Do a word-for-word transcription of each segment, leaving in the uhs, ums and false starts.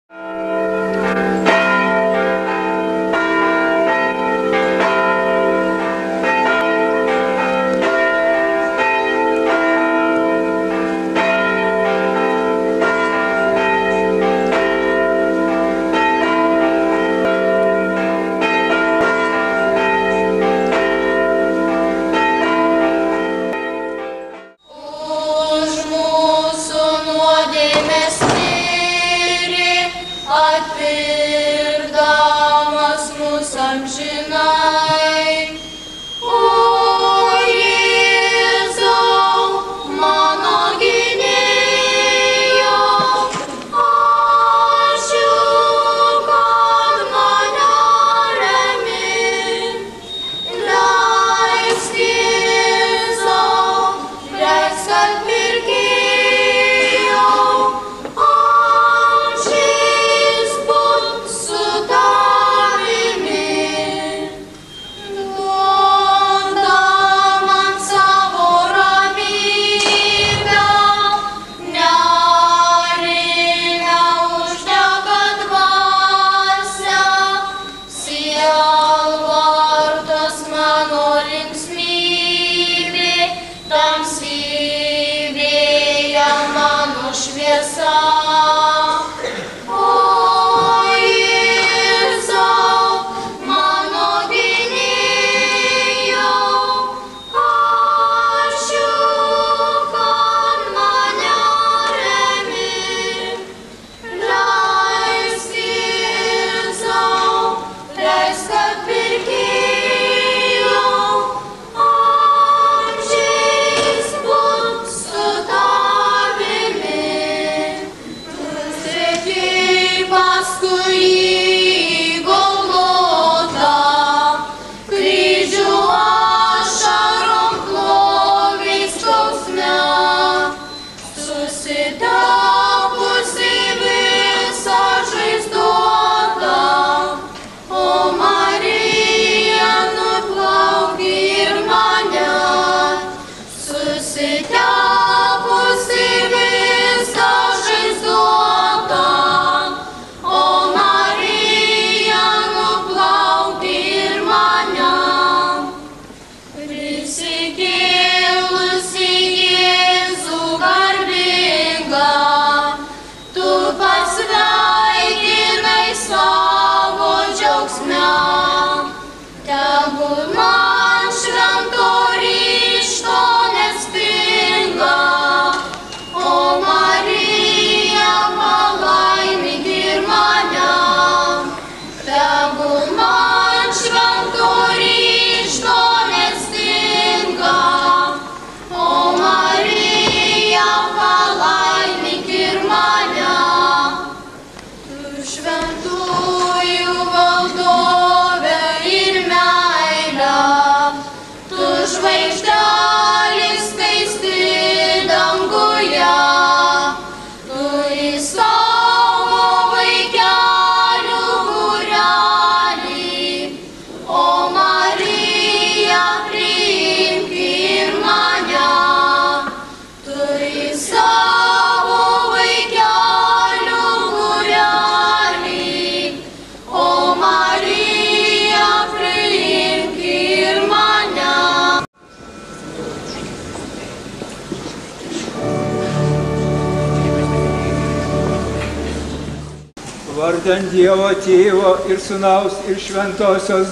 Vardan Dievo Tėvo ir Sūnaus ir Šventosios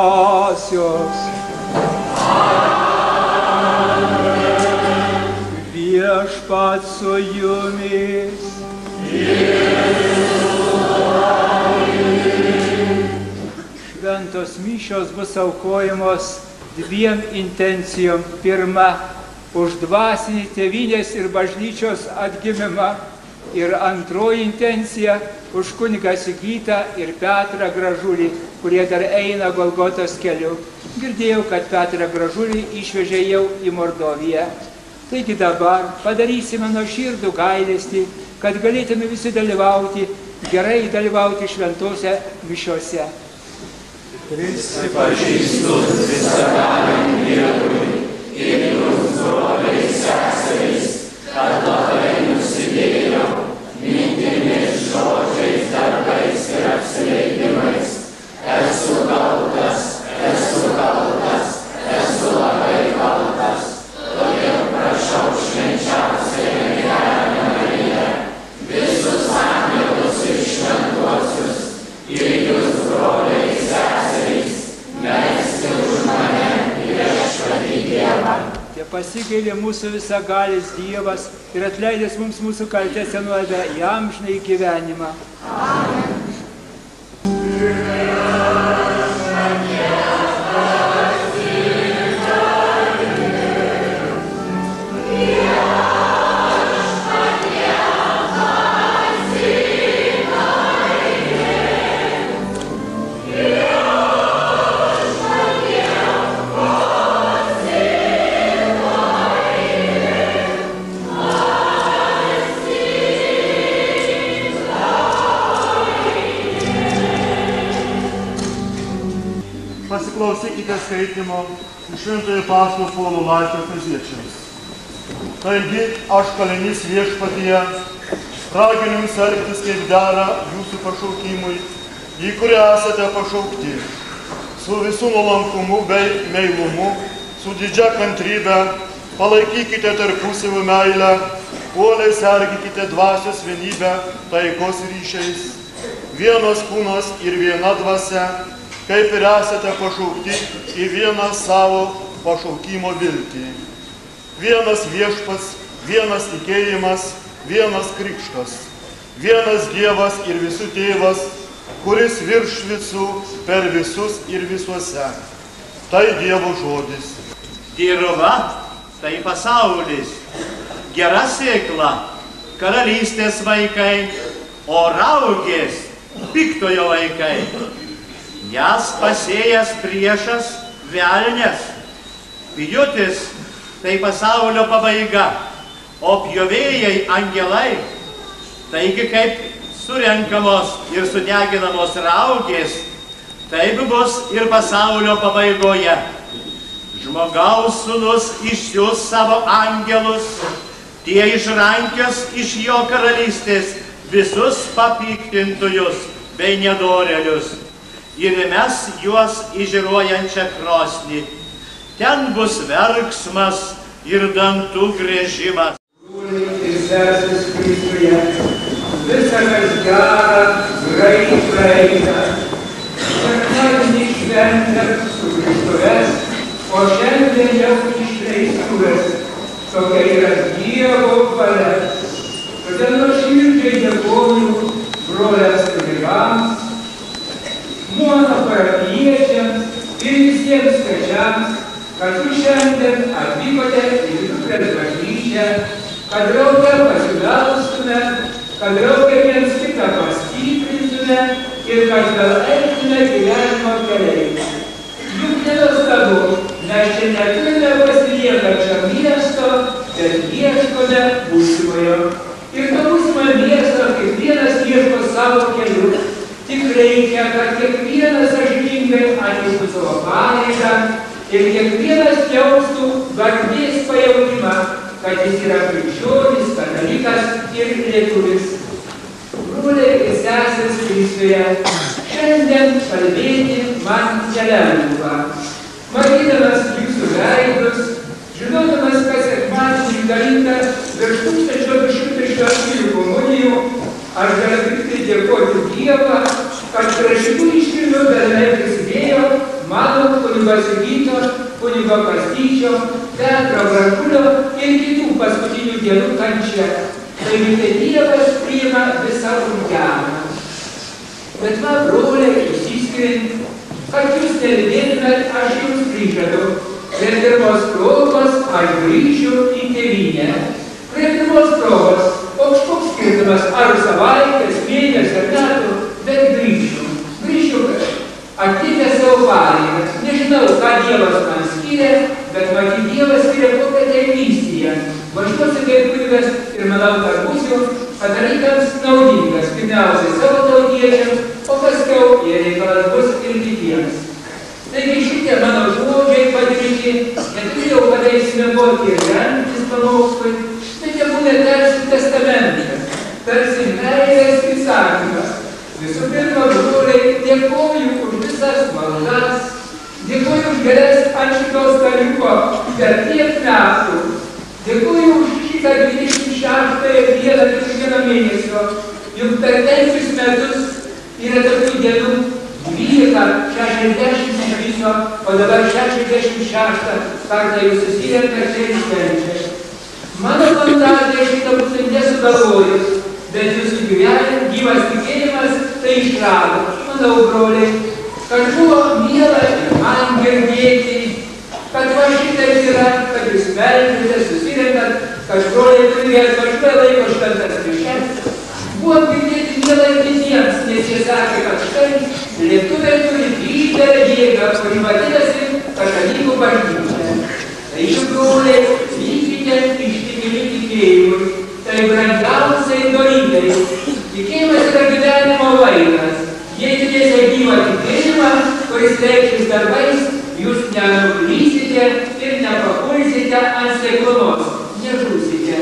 Dvasios. Viešpats su jumis. Šventos mišios bus aukojamos dviem intencijom. Pirma, už dvasinį tėvynės ir bažnyčios atgimimą. Ir antroji intencija už kunigą Sigytą ir Petrą Gražulį, kurie dar eina Golgotos keliu. Girdėjau, kad Petrą Gražulį išvežė jau į Mordoviją. Taigi dabar padarysime nuoširdų gailestį, kad galėtume visi dalyvauti, gerai dalyvauti šventose mišiose. Prisipažįstu visagaliam Dievui ir jums, broliai seserys, kad labai nusidėjau mintimis, žodžiais, darbais pasigailė mūsų visagalis Dievas ir atleidęs mums mūsų kaltes ir nuodėmę į amžinąjį gyvenimą. Amen. Pasiklausykite skaitimo iš Šventojo Apaštalo Paulo laiško Efeziečiams. Taigi, aš kalinys viešpatyje, raginu jums elgtis kaip dera jūsų pašaukimui, į kurį esate pašaukti, su visų nuolankumu bei meilumu, su didžia kantrybe, palaikykite tarpusavio meilę, uoliai sergėkite dvasios vienybę taikos ryšiais, vienas kūnas ir viena dvasia, kaip ir esate pašaukti į vieną savo pašaukimo viltį. Vienas viešpats, vienas tikėjimas, vienas krikštas, vienas Dievas ir visų tėvas, kuris virš visų, per visus ir visuose. Tai Dievo žodis. Dirva tai pasaulis, gera sėkla, karalystės vaikai, o raugės piktojo vaikai. Jas pasėjęs priešas velnias. Pjūtis tai pasaulio pabaiga, o pjovėjai angelai. Taigi kaip surenkamos ir sudeginamos raugės, taip bus ir pasaulio pabaigoje. Žmogaus sūnus išsiųs savo angelus, tie išrankios iš jo karalystės visus papiktintojus bei nedorėlius ir mes juos į žiruojančią krosnį. Ten bus verksmas ir dantų griežimas. Broliai ir seserys Kristuje, visa kas gera, greit praeina. Sekmadienį šventę sugrįžtuves, o šiandien jau išleistuvės. Tokia yra Dievo valia. Todėl nuoširdžiai dėkoju broliams kunigams, mono parapijiečiams ir visiems svečiams, kad jūs šiandien atvykote į Liuteros bažnyčią, kad drauge pasidaustume, kad drauge viens kitą pastiprintume ir kad vėl eitume gyvenimo keliais. Juk nenuostabu, mes čia neturime pasiliekančio miesto, bet ieškome būsimojo. Ir to būsimo miesto kiekvienas ieško savo keliu. Tik reikia, kad kiekvienas sąžiningai atliktų savo pareigą ir kiekvienas jaustų garbės pajautimą, kad jis yra krikščionis, katalikas ir lietuvis. Broliai ir seserys Kristuje, šiandien kalbėti man nelengva. Matydamas jūsų veidus, žinodamas, kad sekmadienį išdalinta virš tūkstančio du šimtai šventųjų komunijų, aš galiu tiktai dėkoti Dievą, kad prie šitų iškilmių dalinai prisidėjo mano kunigo Sigito, kunigo Kastyčio, Petro Brakulio ir kitų paskutinių dienų kančia. Taigi tai Dievas priima visą rungieną. Bet man, broliai, išsiskiriant, kad jūs nelydėtumėt, aš jums prižadu. Prie pirmos progos aš grįšiu į tėvynę. Prie pirmos progos, koks koks skirtumas, ar savaitės, mėnesį ar metų, bet grįšiu. Grįšiu, atlikę savo pareigą. Nežinau, ką Dievas man skiria, bet matyt, Dievas skiria kokią tai misiją. Važiuosiu kaip kunigas ir manau, kad būsiu katalikams naudingas, pirmiausiai savo tautiečiams, o paskiau jie reikalas bus ir kitiems. Taigi šitie mano žodžiai padaryti, neturėjau kada įsimegoti ir remtis pamokslui, tai nebūna tarsi testamentas, tarsi meilės įsakymas. Visų pirma, broliai, dėkoju už visas maldas, dėkoju už geras ant šitos staliuko per tiek metų, dėkoju už šitą dvidešimt šeštąją dieną kiekvieno mėnesio, juk per penkis metus yra tokių dienų dvylika, šešiasdešimt iš viso, o dabar šešiasdešimt šešta kartą jūs susirenka čia ir švenčia. Mano fantazija šitą būtent nesugalvojus, bet jūsų gyvenim gyvas tikėjimas tai išrado. Manau, broliai, kad buvo miela ir man girdėti, kad va šitas yra, kad jūs meldžiate, susirenkat, kad broliai turi atvažiuoja laiko šventas mišias. Buvo girdėti miela ir kitiems, nes jie sakė, kad štai lietuviai turi didelę jėgą, kuri vadinasi katalikų bažnyčia. Tai iš broliai, vykite ištikimi tikėjimui, tai brangiausiai dorybei. Tikėjimas yra gyvenimo vaikas. Jei turėsite gyvą tikėjimą, kuris reikšis darbais, jūs nenuklysite ir nepapulsite ant sėklunos, nežūsite.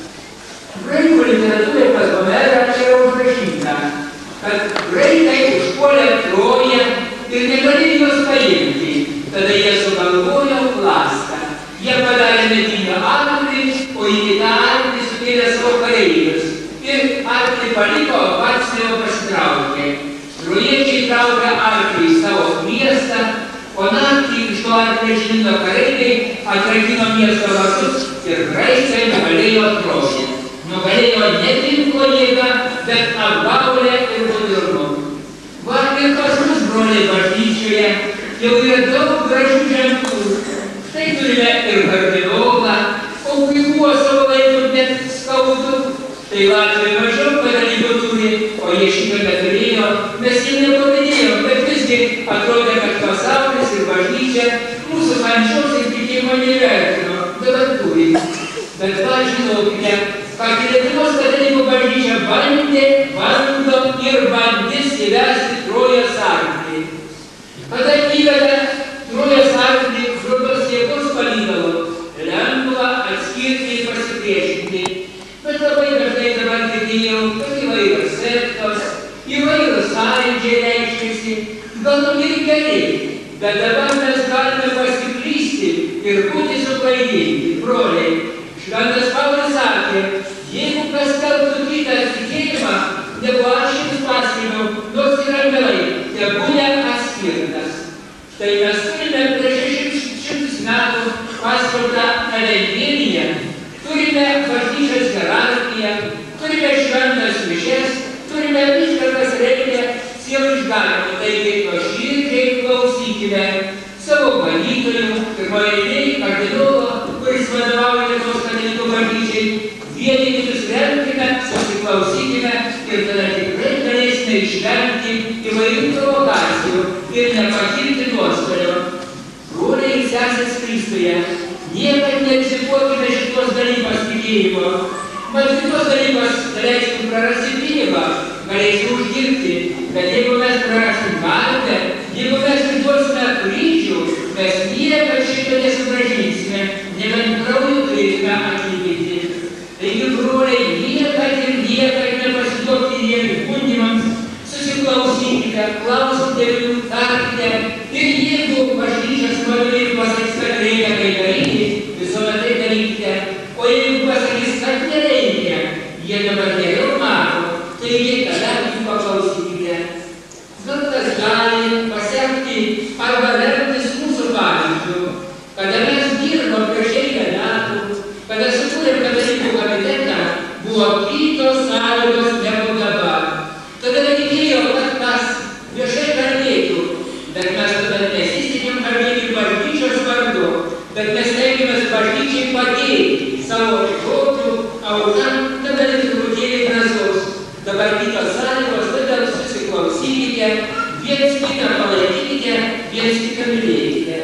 Graikų literatūrai pas Homerą yra užrašyta, kad graikai užpuolė Troją ir negalėjo jos paimti. Tada jie sugalvojo plastą. Jie padarė medinį arklį, o į kitą arklį sukėlė savo kareivius. Ir arklį paliko, pats jau pasitraukė. Trojiečiai traukė arklį į savo miestą, o naktį iš to arklį išlindo kareiviai, atrakino miesto vartus ir graikai nugalėjo Troją. Nugalėjo ne ginklo jėga, bet apgaulę ir gudrumą. Va ir pas mus, broliai, bažnyčioje jau yra daug gražių ženklų. Štai turime ir kardinolą, o kai buvo savo laiku net skaudu, tai Latvijai mažiau katalikų turi, o jie šitą neturėjo, mes jiem nepavydėjom, bet visgi atrodė, kad pasaulis ir bažnyčia mūsų kančios ir tikėjimo nevertino, dabar turi. Bet va žinokite, kad Lietuvos katalikų bažnyčia bandė, bando ir bandys įvesti Trojos arklį. Kada įveda Trojos arklį žudos jėgos palydalo, lengva atskirti ir pasipriešinti. Bet labai dažnai dabar girdėjau, kad įvairios sektos, įvairios sąjūdžiai reiškiasi, gal ir geri, bet dabar mes galime pasiklysti ir būti suklaidinti, broliai. Šventas Paulius sakė, jeigu kas skelbtų kitą tikėjimą, negu aš jums paskelbiau, nors ir angelai, tebūne atskirtas. Tai mes turime prieš šešis šimtus metų paskelbtą evangeliją, turime bažnyčios hierarchiją, turime šventas mišias, turime viską, kas reikia sielų išganymui. Taigi, nuoširdžiai klausykime savo ganytojų, pirmoje eilėje kardinolo, kuris vadovauja Lietuvos katalikų bažnyčiai, vieni kitus remkime, susiklausykime ir tada tikrai galėsime išvengti įvairių provokacijų ir nepakilti nuostolio. Broliai ir sesės Kristuje, niekad nerizikuokime šitos dalykos tikėjimo. Mat kitos dalykos galėsim prarasti pinigą, galėsim uždirbti, bet jeigu mes prarasim garbę, jeigu mes atiduosime kryžių, mes niekad šito nesugrąžinsime, nebent krauju turėsime atlyginti. Taigi, broliai, niekad ir niekad nepasiduokite jiem įkundimams, susiklausykite, klauskite jų, tarkite, ir jeigu bažnyčios vadovai pasakys, kad reikia tai daryti, visuomet tai darykite, o jeigu pasakys, kad nereikia, jie dabar geriau mato, taigi tada jų paklausykite. Gal kas gali pasiekti arba remtis mūsų pavyzdžiu, kada mes dirbom prieš eilę metų, kada sukūrėm katalikų komitetą, buvo kitos sąlygos negu dabar. Tada reikėjo, kad mes viešai kalbėtų, bet mes tada nesistikėm kalbėti bažnyčios vardu, bet mes tenkimės bažnyčiai padėti savo žodžių, aukam, tada truputėlį drąsos. Dabar kitos sąlygos, tada susiklausykite, viens kitą palaikykite, viens kitą mylėkite.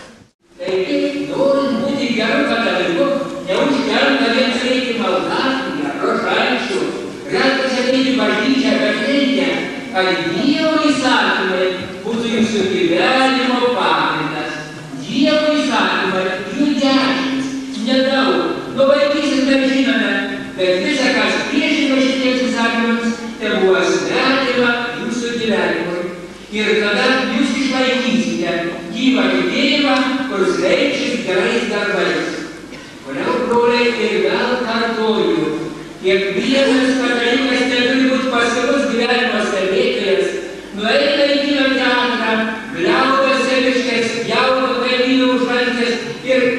Taigi, norint būti geru kataliku, neužtenka vien turėti maldaknygę, rožančių, renkasi ateiti bažnyčią, bet reikia, kad Dievo įsakymai būtų jūsų gyvenimo pagrindas. Dievo įsakymai, jų dešimt, nedaug, nuo vaikystės mes žinome, bet visa, kas priešinga šitiems įsakymams, tai buvo svetima jūsų gyvenimui. Ir tada jūs išlaikysite gyvą tikėjimą, kuris reikšis gerais darbais. Toliau, broliai, ir vėl kartoju, kiekvienas katalikas neturi būti pasyvus gyvenimo stebėtojas, nueina į kino teatrą, gliaudo seviškės, jaudo kaimynų užrankės ir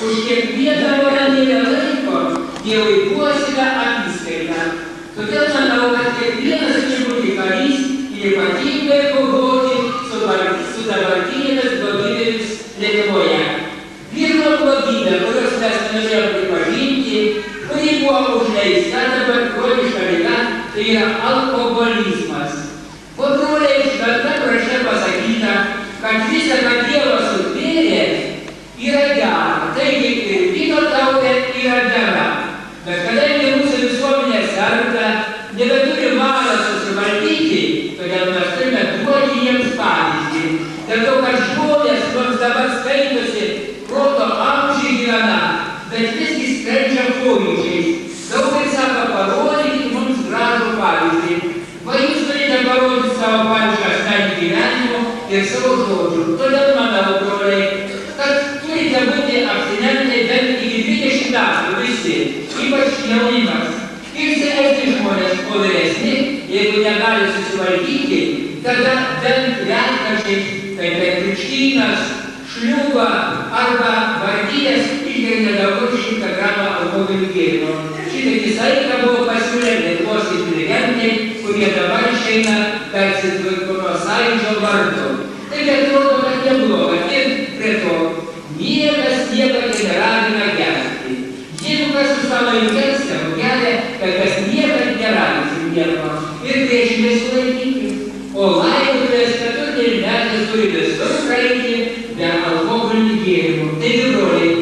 už kiekvieną valandėlę laiko Dievui duosime apskaitą. Todėl manau, kad kiekvienas iš mūsų karys ir ypatingai kovoti su, su dabartinėmis blogybėmis Lietuvoje. Pirma blogybė, kurios mes norėjome pripažinti, kuri buvo užleista dabar kroniška liga, tai yra alkoholizmas. Po broliai šventame rašte pasakyta, kad visa, ką Dievas sutvėrė, yra gera. Taigi ir vyno taurė yra gera. Bet kadangi mūsų visuomenė serga, nebeturi valios susivaldyti, todėl mes turime duoti jiems pavyzdį. Dėl to, kad žmonės mums dabar skaitosi proto amžiai gyvena, bet visgi sprendžia pojūčiais. Daugai sako, parodykit mums gražų pavyzdį. Va jūs turite parodyti savo pavyzdžių asmeninių gyvenimų ir savo žodžių. Todėl manau, broliai, kad turite būti abstinentai bent iki dvidešimt metų visi, ypač jaunimas. Ir senesni žmonės, o vyresni, jeigu negali susivaldyti, tada bent retkarčiais, kaip krikštynas, šliūba arba vardynės išgeria daugiau šimtą gramų alkoholinių gėrimų. Šitaip visą laiką buvo pasiūlę Lietuvos inteligentai, kurie dabar išeina tarsi nuo sąjūdžio vardo. Tai atrodo, kad nebloga, ir prie to niekas nieko neragina gerti. Jeigu kas su savo jungės geria, kad kas niekad neragins nieko ir priešingai sulaikyti. O laidotuvės keturtėlį metais turi visur praeiti be alkoholinių gėrimų. Taigi, broliai,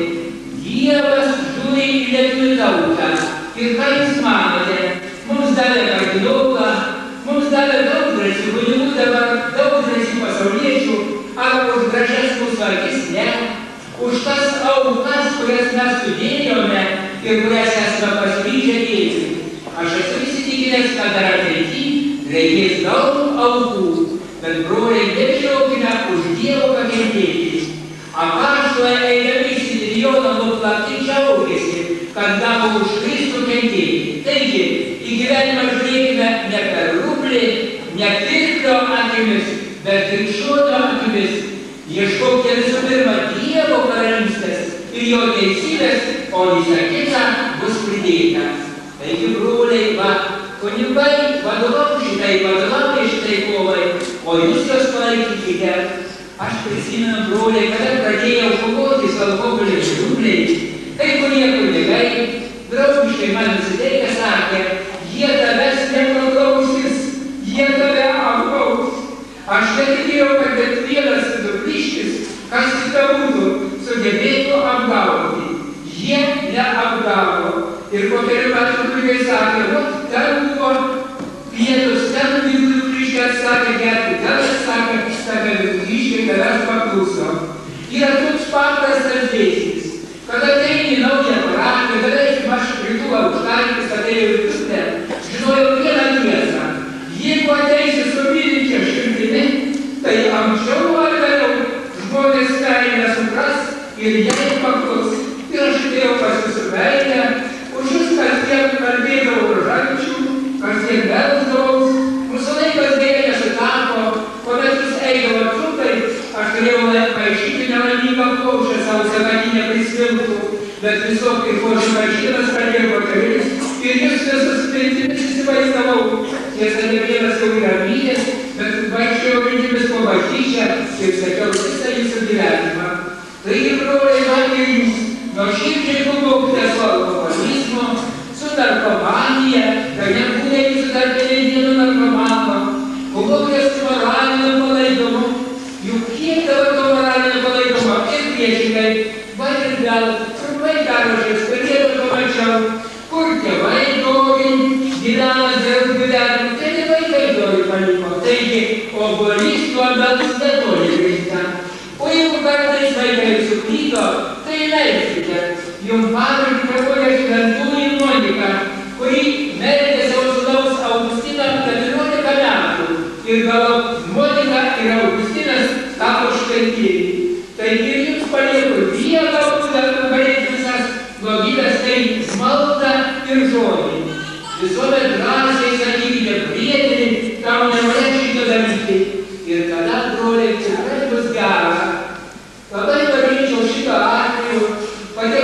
Dievas žiūri į lietuvių tautą. Ir ką jūs manote, mums davė kardinolą, mums davė daug drąsių kunigų dabar, daug drąsių pasauliečių, ar už gražias mūsų akis ne, už tas aukas, kurias mes sudėjome ir kurias esame pasiryžę dėti. Aš esu įsitikinęs, kad dar ateityje reikės daug aukų, bet broliai, nežiaukime už Dievo pakentėti. Apaštalai eidami iš Sidrijono nuplakti džiaugiasi, kad gavo už Kristų kentėti. Taigi, į gyvenimą žiūrėkime ne per rublį, ne pirklio akimis, bet krikščionio akimis. Ieškokite visų pirma Dievo karalystės ir jo teisybės, o visa kita bus pridėta. Taigi, broliai, va, kunigai vadovau šitai, vadovauja šitai kovai, o jūs jos palaikykite. Aš prisimenu, broliai, kada pradėjau kovoti su alkoholiniais rubliais, kai kurie kunigai draugiškai man nusiteikę sakė, jie tavęs neprograusis, jie tave apgaus. Aš netikėjau, kad bet vienas dubliškis, kas tik būtų, sugebėtų apgauti. Jie neapgavo. Ir po kelių metų kunigai sakė, o ten buvo vietos, ten vidurių kryškės sakė, gerti, tavęs sakė, sakė, kryškė, tavęs pakluso. Yra toks paprastas dėsnis, kad ateini naują parapiją, kada aš rytų aukštaitis atėjau į Turtę, žinojau vieną tiesą. Jeigu ateisi su mylinčia širdimi, tai anksčiau ar vėliau žmonės meilę supras ir jai paklus. Ir aš atėjau pas jūsų meilę, už jūs kasdien kalbėdavau rožančių, kasdien melsdavaus, mūsų laikas dėja nesutapo, kuomet jūs eidavot trumpai, aš turėjau paišyti nelaimingą plaušę savo savatinę prisviltų, bet visokį košį paišytas pradėjo vakaris ir jūs visus mintimis įsivaizdavau. Tiesa, ne vienas jau yra mylės, bet vaikščiau mintimis po bažnyčią ir sakiau visą jūsų gyvenimą. Taigi, broliai, man ir jūs, nuoširdžiai kovokite su alkoholizmu, su narkomanija, kad nebūna jūsų dar keliai dienų narkomano, kovokite su moraliniu palaidumu. Juk kiek dabar to moralinio palaidumo ir priešingai, va ir gal, trumpai pervažiais, pradėjau pamačiau, kur tėvai dogi, gyvena dėl gyvenimų, tai ne vaikai dogi paliko. Taigi, obuolys nuo metus netoli grįžta. O jeigu kartais vaikai suklydo, tai leiskite, jums pavyzdžiui prakoja šventųjų Monika, kuri meldė savo sūnaus Augustiną keturiolika metų ir galop Monika ir Augustinas tapo šventieji. Taigi ir jums palieku vieną būdą nugalėti visas blogybės, tai maldą ir žodį. Visuomet drąsiai sakykite priedelį, tau nenorėčiau daryti. Ir tada, broliai, tikrai bus gera. Labai norėčiau šito atveju padėti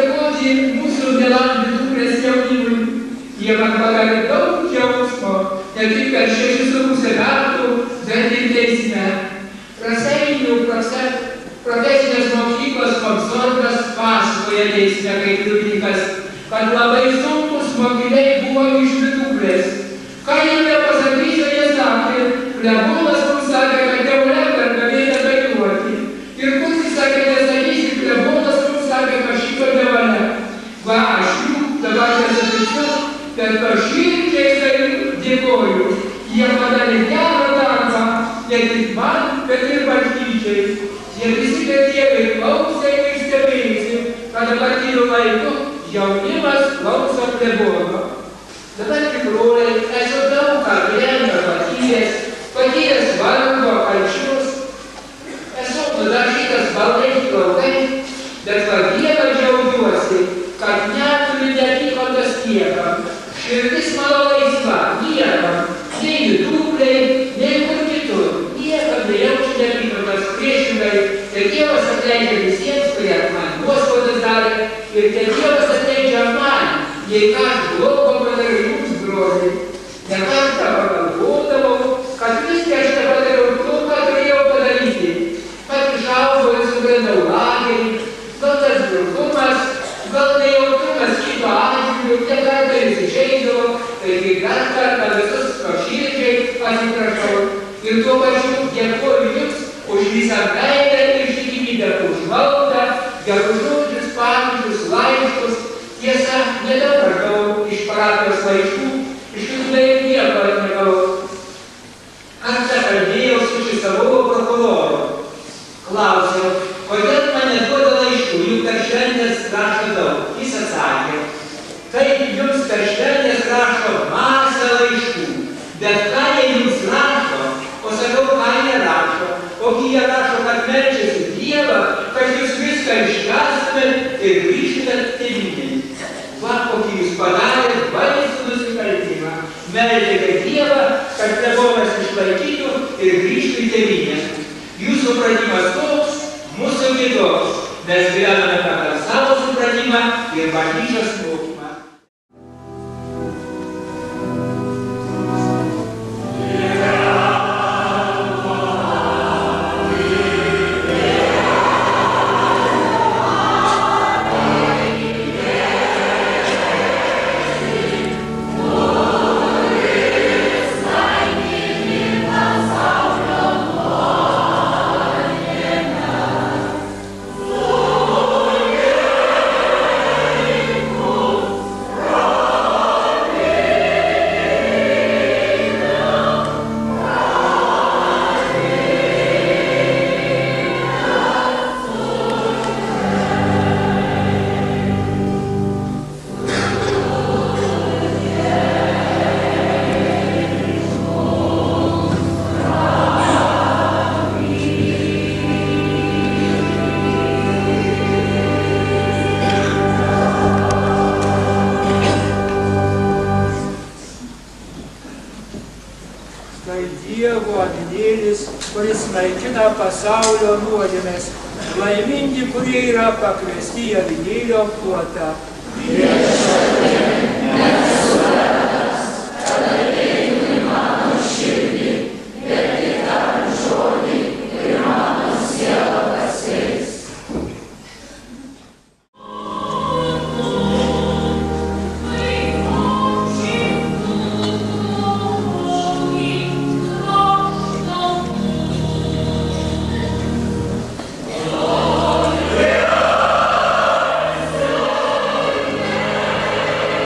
jie man padarė daug džiaugsmo, ne tik per šešis su pusę metų, bet ir teisme. Raseinių profesinės mokyklos konsortas pasakoja teisme kaip liudininkas, kad labai sunkus mokiniai buvo iš Viduklės. Ką jie nepasakysiu, jie sakė, klebonas mums sakė, kad Euleką galėjo dainuoti. Ir kuris sakė, nesakysi, klebonas mums sakė, kad šito nevalia. Va, aš jų dabar nesakysiu, bet paširdžiai tai dėkoju. Jie padarė gerą darbą, ne tik man, bet ir bažnyčiai. Jie visi betėvai klausė ir stebėjusi, kad dabartiniu laiku jaunimas klauso klebono. Dabar tikruoliai, esu daug ką gyvenime patyręs, patyręs vargo, alčius, esu nudažytas baltais plaukais, bet va Dievą džiaugiuosi, kad neturi neapykantos niekam. Širdis mano laisva, niekam, nei Viduklei, nei kur kitur, niekam nejaučiu neapykantos priešingai, ir Dievas atleidžia visiems, kurie man nuoskaudas darė, ir tie Dievas atleidžia man, jei ką aš blogo padariau jums broliai. Ne kartą pagalvodavau, kad visgi aš nepadariau to, ką turėjau padaryti. Pat išaugau ir subrendau lagerį, gal tas girtumas, gal nejautrumas kito atžvilgiu, ne kartą jis išeidavo, taigi dar kartą visus nuoširdžiai atsiprašau. Ir tuo pačiu dėkoju jums už visą meilę ir ištikimybę, už maldą, gerus žodžius, pavyzdžius, laiškus. Tiesa, nedaug aš gavau iš parapijos laiškų, iš kitų beveik nieko negavau. Kartą kalbėjau su Čisavovo prokuroru. Klausiau, kodėl man neduoda laiškų, juk per šventės rašo daug. Jis atsakė, taip jums per šventės rašo masę laiškų, bet ką jie jums rašo, o sakau, ką jie rašo, o kai jie rašo, kad meldžiasi Dievą, kad jūs viską iškęstumėt ir grįžtumėt tėvynėn. Va, kokį jūs padarėt baisų nusikaltimą. Meldėte Dievą, kad klebonas išlaikytų ir grįžtų į tėvynę. Jūsų supratimas toks, mūsų kitoks. Mes gyvename pagal savo supratimą ir bažnyčios mokymą. Kuris naikina pasaulio nuodėmes, laimingi, kurie yra pakviesti į avinėlio puotą. Viešpatie, nesu vertas, kad ateitum į mano širdį, bet tik tariant žodį ir mano siela pasveis. Yeah.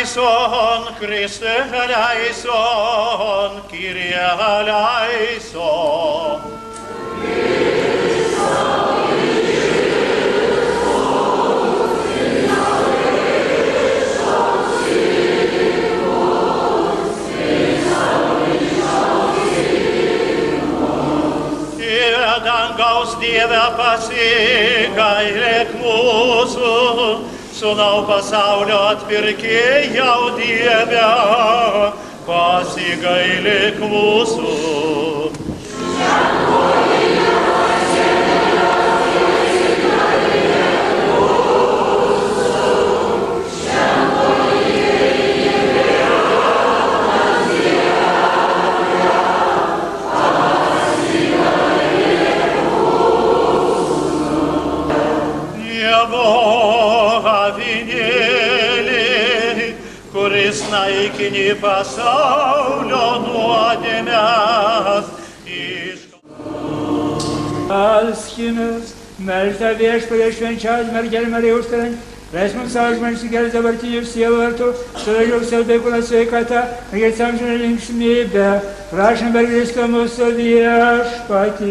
eleison, Christe eleison, Kyrie eleison. Dangaus Dieve pasigailėk mūsų, Sūnau pasaulio atpirkėjau Dieve, pasigailėk mūsų. Kuris naikini pasaulio nuodėmes iš... Alskimės, melžta viešpatie švenčiausią mergelę Mariją užtariant, leis mums sąžmonės įgelti dabartinių sielvartų, sudažiauk savo kūno sveikatą, ir amžiną linksmybę, prašom per Kristų mūsų viešpatį.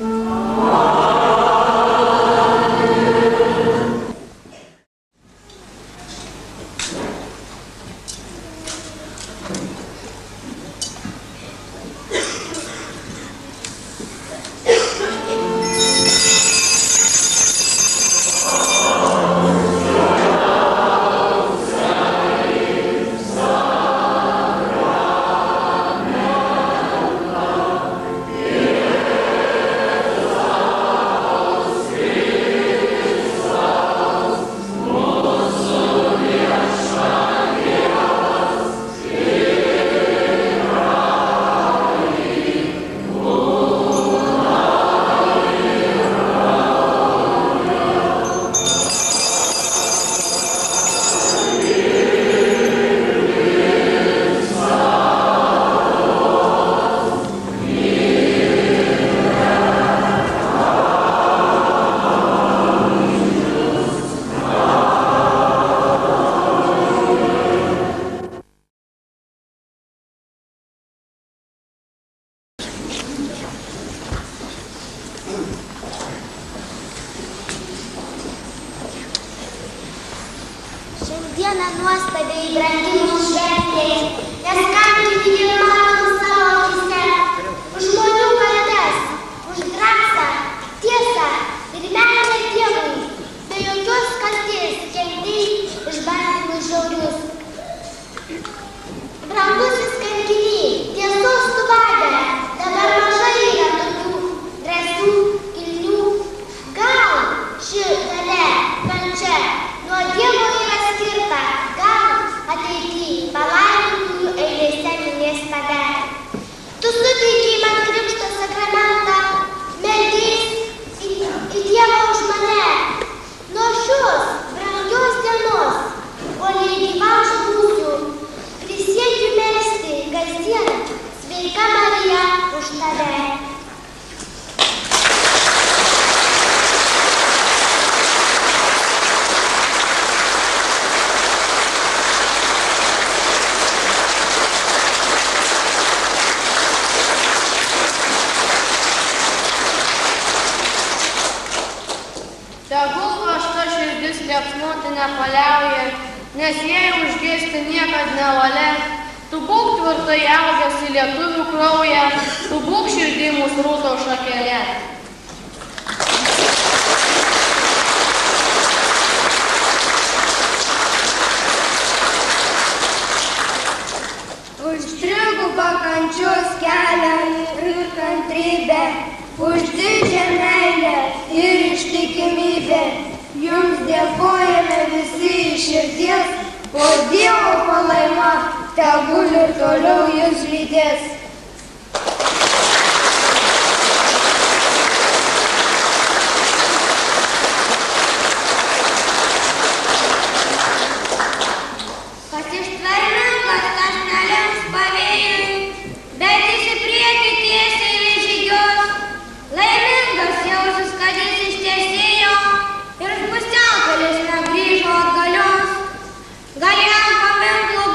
Šiandieną nuostabiai brangi mūsų šventė, nes kankinį ir matom savo akyse už žmonių kaltes, už drąsą, tiesą ir meilę Dievui, be jokios kaltės kentei išbandymus žiaurius. Brangusis kankiny, tiesos tu vade, dabar mažai yra tokių drąsių, kilnių. Gal ši dalia, kančia, nuo Dievo yra skirta, gal ateity palaimintųjų eilėse minės tave. Tu suteikei man krikšto sakramentą, meldys į, į Dievą už mane. Nuo šios brangios dienos, kol gyvas būsiu, prisiekiu melsti kasdien, sveika Marija, už tave. Tegul karšta širdis liepsnoti nepaliauja, nes jei užgesti niekad nevalia. Tu būk tvirtai augęs į lietuvių kraują, tu būk širdį mūsų rūto šakelė. Už trigubą kančios kelią ir kantrybę, už didžią meilę ir ištikimybę. Jums dėkojame visi iš širdies, o Dievo palaima tegul ir toliau jus lydės. Kas ištvermingas, tas nelems pavėjui, bet jis į priekį tiesiai žygiuos. Laimingas jausis, kad jis ištiesėjo ir pusiaukelis negrįžo atgalios. Gal jam paminklų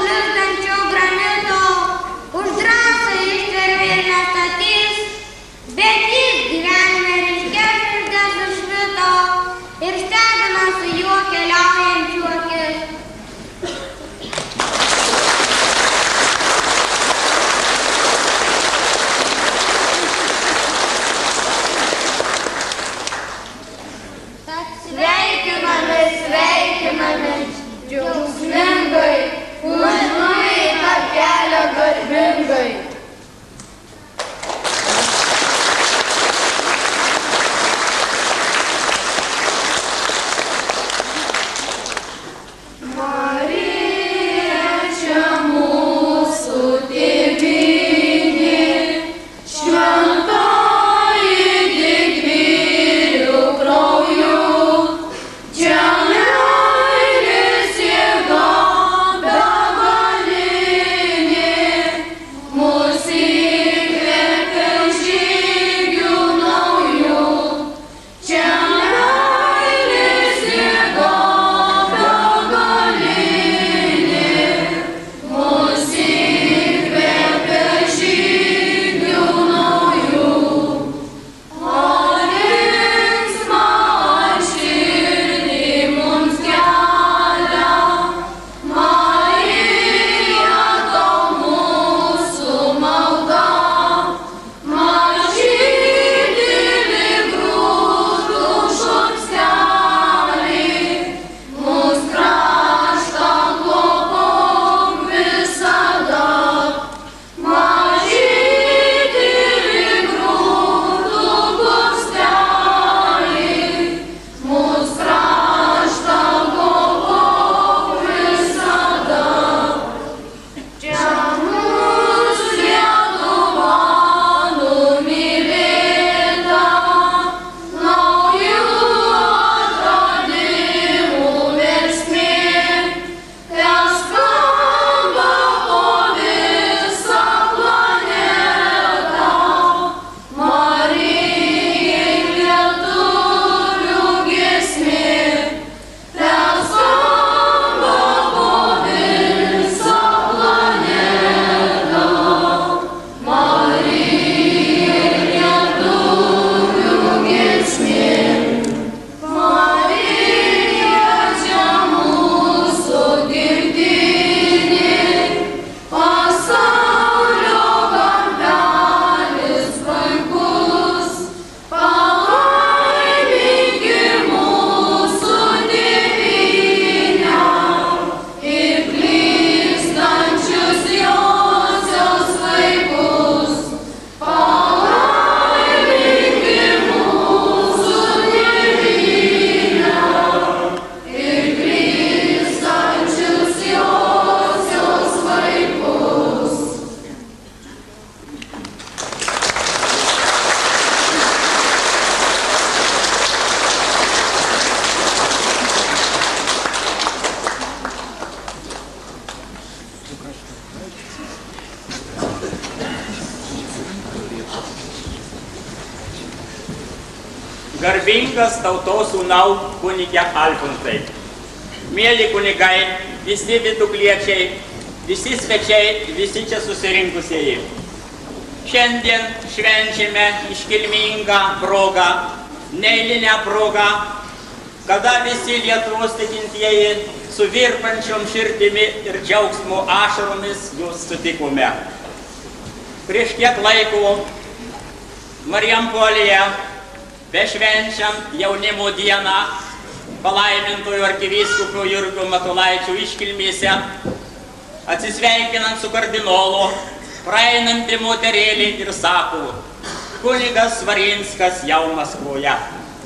Garbingas tautos sūnau kunige Alfonsai. Mėly kunigai, visi vidukliečiai, visi svečiai, visi čia susirinkusieji. Šiandien švenčiame iškilmingą progą, neeilinę progą, kada visi Lietuvos tikintieji su virpančiom širdimi ir džiaugsmo ašaromis jūs sutikome. Prieš kiek laiko Marijampolėje, bešvenčiant jaunimo dieną, palaimintojo arkivyskupo Jurgio Matulaičio iškilmėse, atsisveikinant su kardinolu, praeinanti moterėlė ir sako, kunigas Svarinskas jau Maskvoje.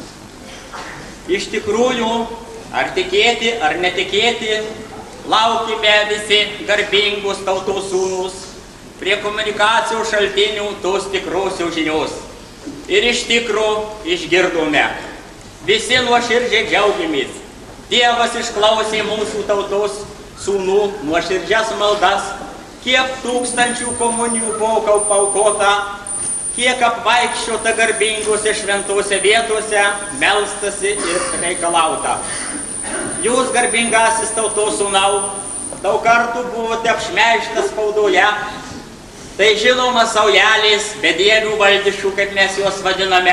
Iš tikrųjų, ar tikėti, ar netikėti, laukime visi garbingus tautos sūnus prie komunikacijos šaltinių tos tikrosios žinios. Ir iš tikro išgirdome. Visi nuoširdžiai džiaugiamės. Dievas išklausė mūsų tautos sūnų nuoširdžias maldas, kiek tūkstančių komunijų buvo paaukota, kiek apvaikščiota garbingose šventose vietose, melstasi ir reikalauta. Jūs, garbingasis tautos sūnau, daug kartų buvote apšmeižtas spaudoje. Tai žinoma saujelės, bedievių valdiškų, kaip mes juos vadiname,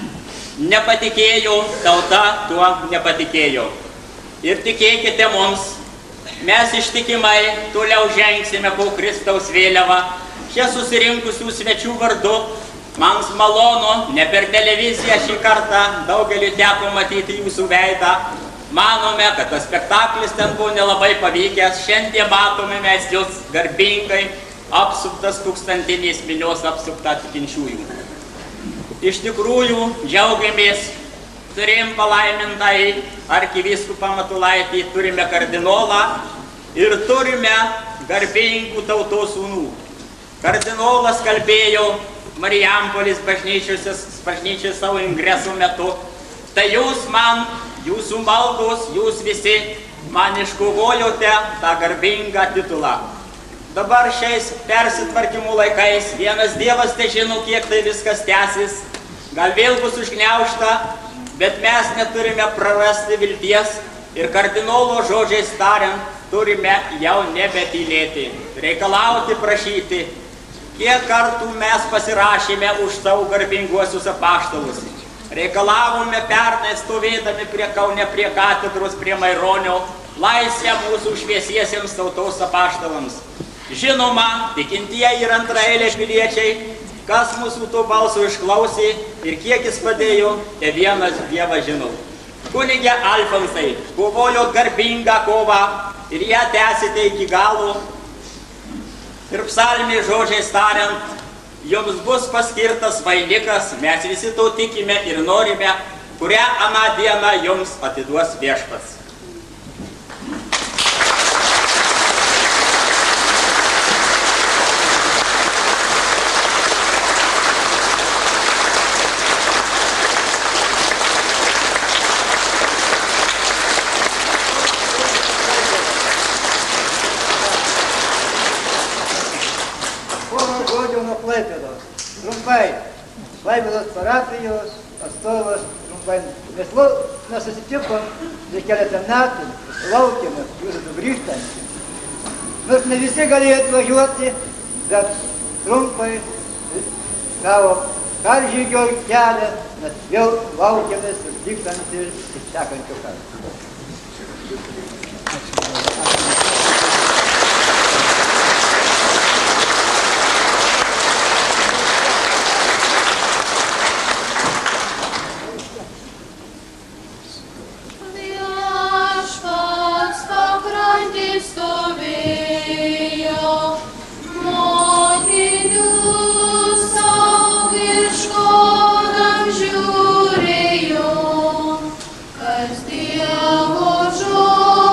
nepatikėjo, tauta tuo nepatikėjo. Ir tikėkite mums, mes ištikimai toliau žengsime po Kristaus vėliavą, čia susirinkusių svečių vardu. Man malonu, ne per televiziją šį kartą daugeliu teko matyti jūsų veidą. Manome, kad tas spektaklis ten buvo nelabai pavykęs. Šiandien matome mes jūs garbingai apsuptas tūkstantinės minios apsupta tikinčiųjų. Iš tikrųjų, džiaugiamės, turim palaimintai arkivyskupą Matulaitį, turime kardinolą ir turime garbingų tautos sūnų. Kardinolas kalbėjo Marijampolės bažnyčios savo ingreso metu. Tai jūs man, jūsų maldos, jūs visi man iškovojote tą garbingą titulą. Dabar šiais persitvarkymų laikais vienas Dievas te žino, kiek tai viskas tęsis. Gal vėl bus užgniaužta, bet mes neturime prarasti vilties ir kardinolo žodžiais tariant, turime jau nebetylėti, reikalauti, prašyti. Kiek kartų mes pasirašėme už savo garbinguosius apaštalus. Reikalavome pernai stovėdami prie Kaune, prie katedros, prie Maironio, laisvę mūsų šviesiesiems tautos apaštalams. Žinoma, tikintieji ir antraeiliai piliečiai, kas mūsų to balso išklausė ir kiek jis padėjo, te vienas Dievas žino. Kunige Alfonsai, kovojot garbingą kovą ir ją tęsite iki galo. Ir psalmės žodžiais tariant, jums bus paskirtas vainikas, mes visi to tikime ir norime, kurią aną dieną jums atiduos viešpats. Trumpai, Klaipėdos parapijos atstovas trumpai. Mes nesusitikom prieš keletą metų, laukėme jūsų sugrįžtant. Nors ne visi galėjo atvažiuoti, bet trumpai savo karžygio kelią, mes vėl laukėme sugrįžtant ir sekančio karto. Žiūrėjo, kas Dievo žodžiu.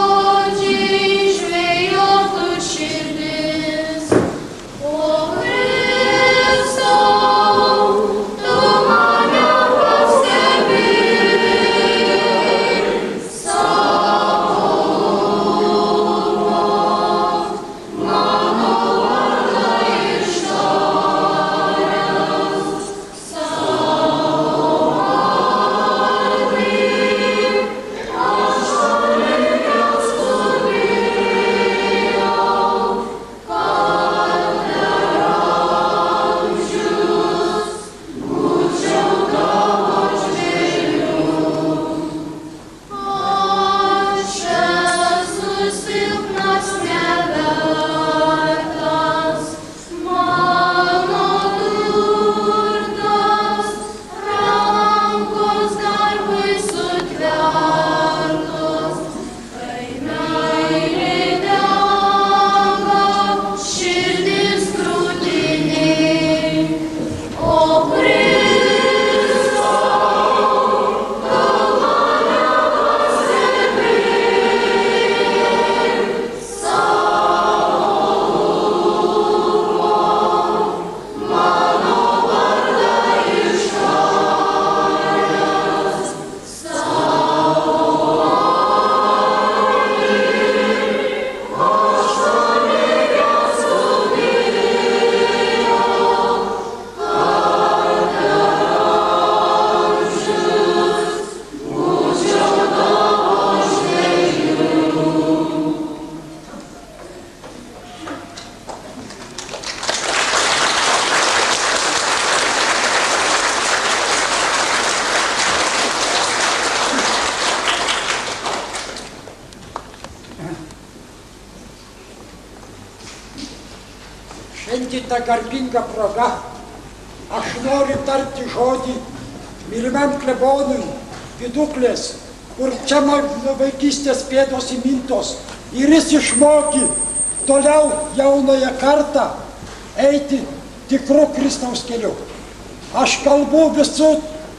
Šiandien ta garbinga proga. Aš noriu tarti žodį mylimam klebonui, Viduklės, kur čia man nuo vaikystės pėdos įmintos. Ir jis išmokė toliau jaunąją kartą eiti tikru Kristaus keliu. Aš kalbu visų,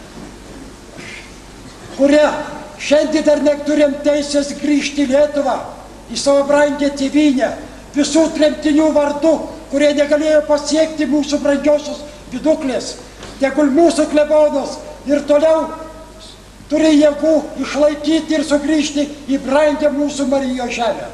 kurie šiandien dar neturim teisės grįžti į Lietuvą, į savo brangę tėvynę, visų tremtinių vardu, kurie negalėjo pasiekti mūsų brangiosios Viduklės. Tegul mūsų klebonas ir toliau turi jėgų išlaikyti ir sugrįžti į brangę mūsų Marijos žemę.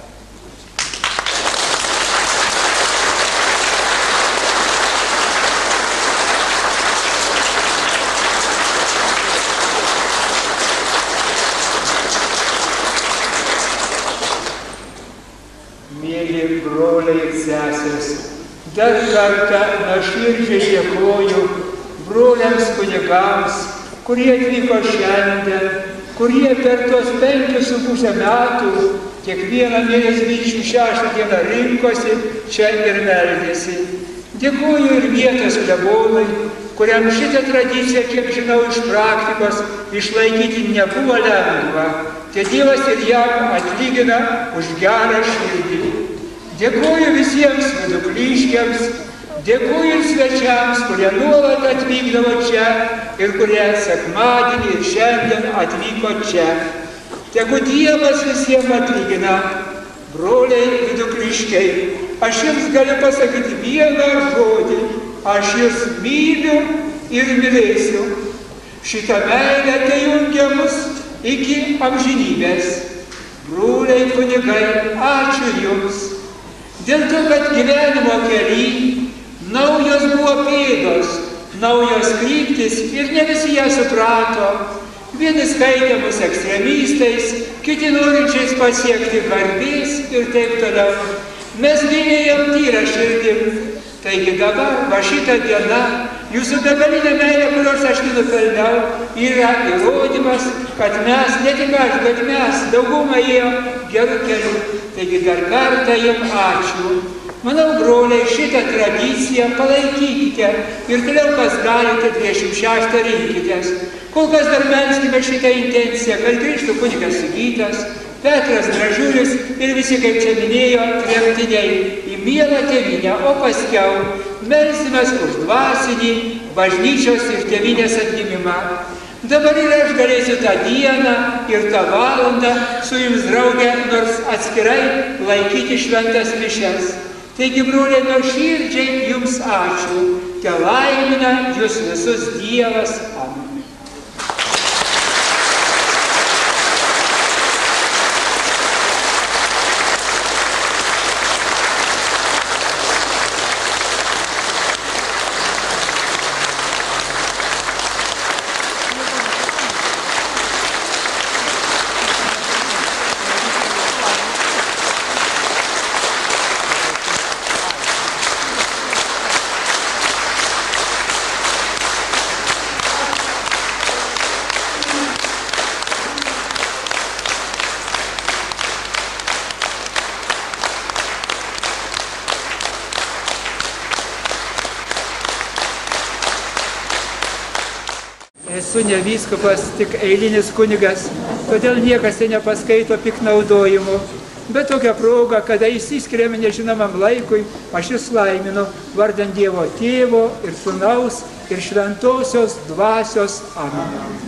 Mėly broliai ir sesės, dar kartą nuoširdžiai dėkoju broliams kunigams, kurie atvyko šiandien, kurie per tuos penkius su pusę metų kiekvieną mėnesį dvidešimt šeštą dieną rinkosi čia ir meldėsi. Dėkoju ir vietos klebonui, kuriam šitą tradiciją, kiek žinau iš praktikos, išlaikyti nebuvo lengva. Tie Dievas ir jam atlygina už gerą širdį. Dėkoju visiems viduklyškiams, dėkoju ir svečiams, kurie nuolat atvykdavo čia ir kurie sekmadienį ir šiandien atvyko čia. Tegu Dievas visiems atlygina. Broliai viduklyškiai, aš jums galiu pasakyti vieną žodį. Aš jūs myliu ir mylėsiu. Šitą meilę tai jungia mus iki amžinybės. Broliai kunigai, ačiū jums. Dėl to, kad gyvenimo kely naujos buvo pėdos, naujos kryptis ir ne visi ją suprato. Vieni skaitė mus ekstremistais, kiti norinčiais pasiekti garbės ir taip toliau. Mes gynėjom tyrą širdim. Taigi dabar, va šitą dieną, jūsų begalinė meilė, kurios aš nenupelniau, yra įrodymas, kad mes, ne tik aš, bet mes daugumą ėjom gerų kelių. Taigi dar kartą jums ačiū. Manau, broliai, šitą tradiciją palaikykite ir toliau, kas galite, dvidešimt šeštą rinkitės. Kol kas dar melskime šitą intenciją, kad grįžtų kunigas Sigitas, Petras Gražulis ir visi, kaip čia minėjo, tremtiniai į mielą tėvynę, o paskiau melsimės už dvasinį bažnyčios ir tėvynės atgimimą. Dabar ir aš galėsiu tą dieną ir tą valandą su jums drauge, nors atskirai laikyti šventas mišias. Taigi, broliai, nuoširdžiai jums ačiū. Te laimina jūs visus Dievas. Amen. Esu ne vyskupas, tik eilinis kunigas, todėl niekas tai nepaskaito piknaudojimų. Bet tokia proga, kada įsiskiriame nežinomam laikui, aš jūs laiminu vardant Dievo Tėvo ir Sūnaus ir Šventosios Dvasios. Amen.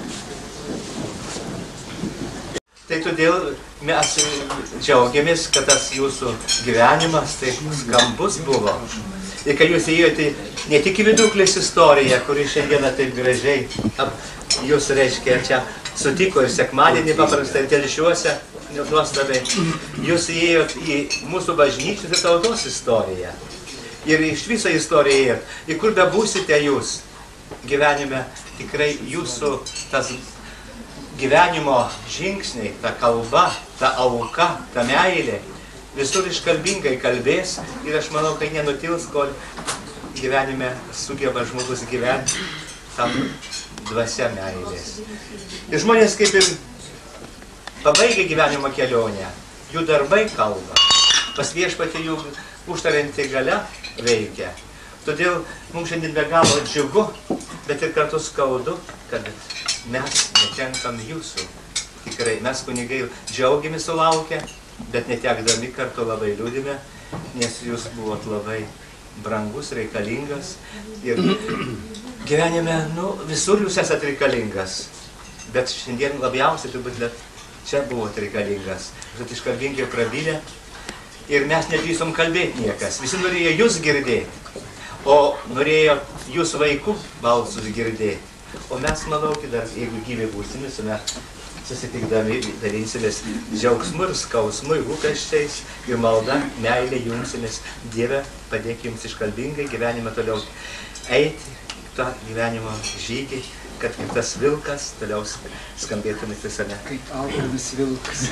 Tai todėl mes džiaugiamės, kad tas jūsų gyvenimas taip skambus buvo. Ir kad jūs įėjote ne tik į Viduklės istoriją, kuri šiandieną taip gražiai jūs, reiškia, čia sutiko ir sekmadienį paprastai telšiuose, nuostabiai. Jūs įėjot į mūsų bažnyčios ir tautos istoriją. Ir iš visą istoriją įėjot. Ir kur be būsite jūs gyvenime, tikrai jūsų tas gyvenimo žingsniai, ta kalba, ta auka, ta meilė, visur iškalbingai kalbės ir aš manau, kai nenutils, kol gyvenime sugeba žmogus gyventi tam dvasia meilės. Ir žmonės kaip ir pabaigia gyvenimo kelionę, jų darbai kalba. Pas viešpatį jų užtarianti galia veikia. Todėl mums šiandien be galo džiugu, bet ir kartu skaudu, kad mes netenkam jūsų. Tikrai, mes kunigai džiaugiamės sulaukę, bet netekdami kartu labai liūdime, nes jūs buvot labai brangus, reikalingas. Ir gyvenime, nu, visur jūs esat reikalingas. Bet šiandien labiausiai turbūt čia buvot reikalingas. Jūs iškalbingai prabylę ir mes nedrįsom kalbėti niekas. Visi norėjo jūs girdėti, o norėjo jūsų vaikų balsus girdėti. O mes, manau, dar jeigu gyvi būsime, mes susitikdami dalinsimės džiaugsmu ir skausmu, ir rūpesčiais, ir malda, meilė jungsimės. Dieve, padėk jums iškalbingai gyvenimą toliau eiti, tą gyvenimo žygį, kad kaip tas vilkas toliau skambėtumėt visame. Kaip augalas vilkas.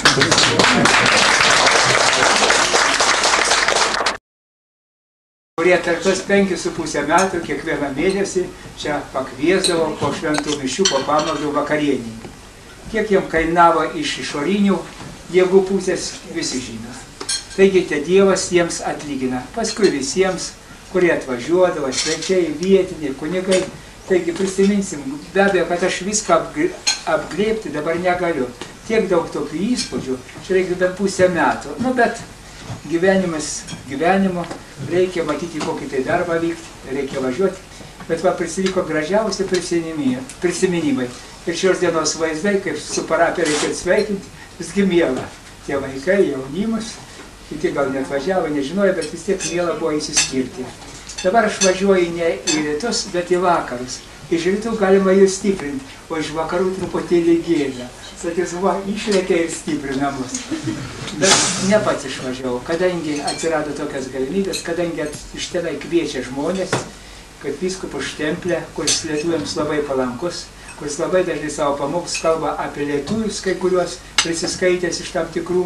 Kurie per tos penkis su pusę metų kiekvieną mėnesį čia pakviesdavo po šventų mišių, po pamaldų vakarienį. Kiek jam kainavo iš išorinių jėgų pusės, visi žino. Taigi te Dievas jiems atlygina. Paskui visiems, kurie atvažiuodavo, svečiai, vietiniai, kunigai. Taigi prisiminsim, be abejo, kad aš viską apglėbti dabar negaliu. Tiek daug tokių įspūdžių, čia reikia bent pusę metų. Nu, bet gyvenimas gyvenimo, reikia matyti kokį tai darbą vykti, reikia važiuoti. Bet va prisiliko gražiausi prisiminimai. Ir šios dienos vaizdai, kaip su parapija reikia sveikinti, visgi miela. Tie vaikai, jaunimas, kiti gal net važiavo, nežinojo, bet vis tiek miela buvo įsiskirti. Dabar aš važiuoju ne į rytus, bet į vakarus. Iš rytų galima jų stiprinti, o iš vakarų truputėlį gėda. Sakys, va, išlėkia ir stiprina mus. Bet ne pats išvažiavau, kadangi atsirado tokias galimybės, kadangi iš tenai kviečia žmonės, kaip vyskupų štemplė, kuris lietuviams labai palankus, kuris labai dažnai savo pamokslus kalba apie lietuvius, kai kuriuos prisiskaitęs iš tam tikrų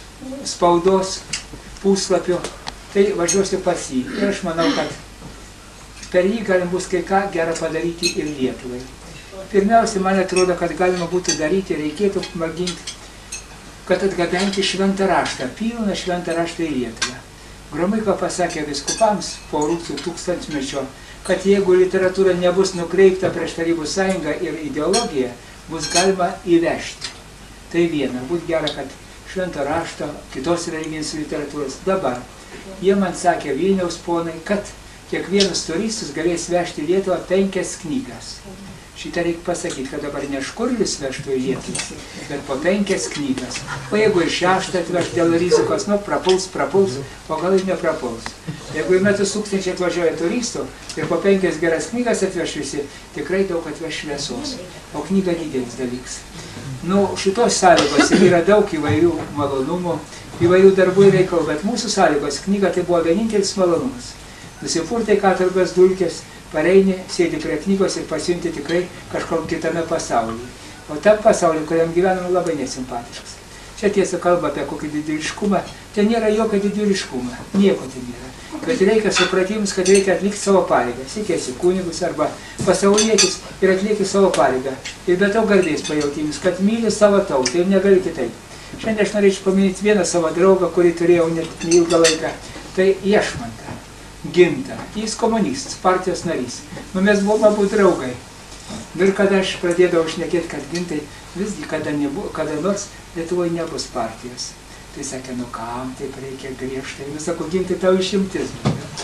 spaudos puslapių, tai važiuosiu pas jį. Ir aš manau, kad per jį galim bus kai ką gerą padaryti ir Lietuvai. Pirmiausia, man atrodo, kad galima būtų daryti, reikėtų mėginti, kad atgabenti šventą raštą, pilną šventą raštą į Lietuvą. Gromyko pasakė viskupams po Rusų tūkstantmečio, kad jeigu literatūra nebus nukreipta prieš Tarybų sąjungą ir ideologiją, bus galima įvežti. Tai viena, būtų gera, kad šventą raštą, kitos religinės literatūros. Dabar jie man sakė, Vilniaus ponai, kad kiekvienas turistas galės vežti Lietuvą penkias knygas. Šitą reikia pasakyti, kad dabar ne Škurlis vežtų į Lietuvą, bet po penkias knygas. O jeigu ir šeštą atveš dėl rizikos, nu, prapuls, prapuls, o gal ir neprapuls. Jeigu į metus tūkstančiai atvažiuoja turistų ir po penkias geras knygas atveš visi, tikrai daug atveš šviesos. O knyga didelis dalykas. Nu, šitos sąlygos yra daug įvairių malonumų, įvairių darbų ir reikalų, bet mūsų sąlygos knyga tai buvo vienintelis malonumas. Nusipurtai katorgas dulkės, pareini, sėdi prie knygos ir pasiunti tikrai kažkur kitame pasaulyje. O tam pasaulyje, kuriam gyvename, labai nesimpatiškas. Čia tiesa kalba apie kokį didvyriškumą, ten nėra jokio didvyriškumą, nieko ten nėra. Bet reikia supratimus, kad reikia atlikti savo pareigą. Sikėsi kunigus arba pasaulietis ir atlieki savo pareigą. Ir be to garbės pajautimis, kad myli savo tautą ir negali kitaip. Šiandien aš norėčiau paminėti vieną savo draugą, kurį turėjau net ilgą laiką. Tai Iešmantą. Gintą. Jis komunistas, partijos narys. Nu, mes buvome abu draugai. Ir kada aš pradėdavau šnekėti, kad Gintai visgi kada, nebu, kada nors Lietuvoje nebus partijos. Tai sakė, nu kam taip reikia griežtai. Nu, sako, Gintai, tau išimtis.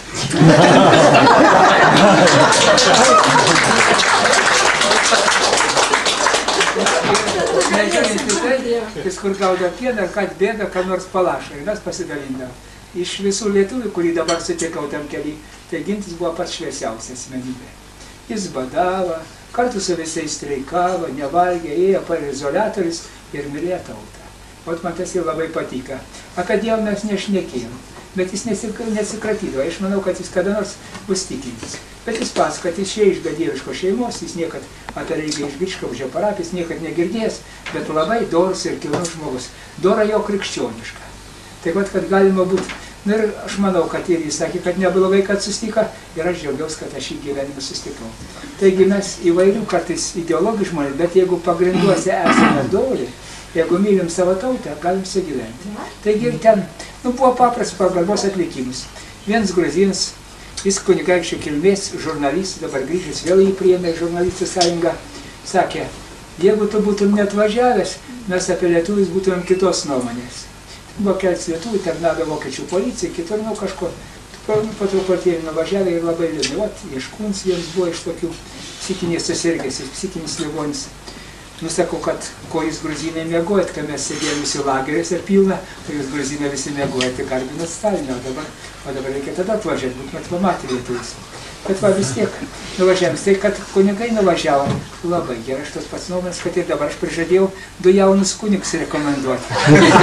Nežiūrint į tai, jis kur gaudo pieną, kad bėga, kad nors palašo. Ir mes pasidalindavom. Iš visų lietuvių, kurį dabar sutikau tam keliui, tai Gintis buvo pats šviesiausia asmenybė. Jis badavo, kartu su visais streikavo, nevalgė, ėjo per izoliatorius ir mylėjo tautą. O man tas ir labai patika. Apie Dievą mes nešnekėjom, bet jis nesikratydavo. Aš manau, kad jis kada nors bus tikintis. Bet jis pas, kad jis išėjo iš bedieviškos šeimos, jis niekad apie religiją iš Grįžkaužio parapijos niekad negirdėjęs, bet labai dorus ir kilnus žmogus. Dora jo krikščioniška. Tai vat, kad galima būti, nu ir aš manau, kad ir jis sakė, kad neblogai, kad susitiko, ir aš džiaugiausi, kad aš į gyvenimą susitikau. Taigi mes įvairių kartais ideologijų žmonės, bet jeigu pagrinduose esame dori, jeigu mylim savo tautą, galim sugyventi. Taigi ir ten, nu, buvo paprastas pagarbos atlikimus. Vienas gruzinas, jis kunigaikščio kilmės žurnalistas, dabar grįžęs vėl jį priėmė žurnalistų sąjungą, sakė, jeigu tu būtum neatvažiavęs, mes apie lietuvius būtumėm kitos nuomonės. Buvo kelias lietuvių, tarnavo vokiečių policijai, kitur, nu kažko, po truputėlį nuvažiavę ir labai liūdni. Vat, Ieškūns jiems buvo iš tokių psichinės susirgęs, psichinis ligonis. Nusakau, kad ko jūs gruzinai mėgojat, kai mes sėdėjom visi lageriuose pilna, tai jūs gruzinai visi mėgojat, tai garbinat Staliną, o dabar, o dabar reikia tada atvažiuoti, būtumėt pamatę lietuvis. Bet va vis tiek nuvažiavim. Tai, kad kunigai nuvažiavo, labai gerai, aš tos pats nuomonės, kad ir dabar aš prižadėjau du jaunus kunigus rekomenduoti.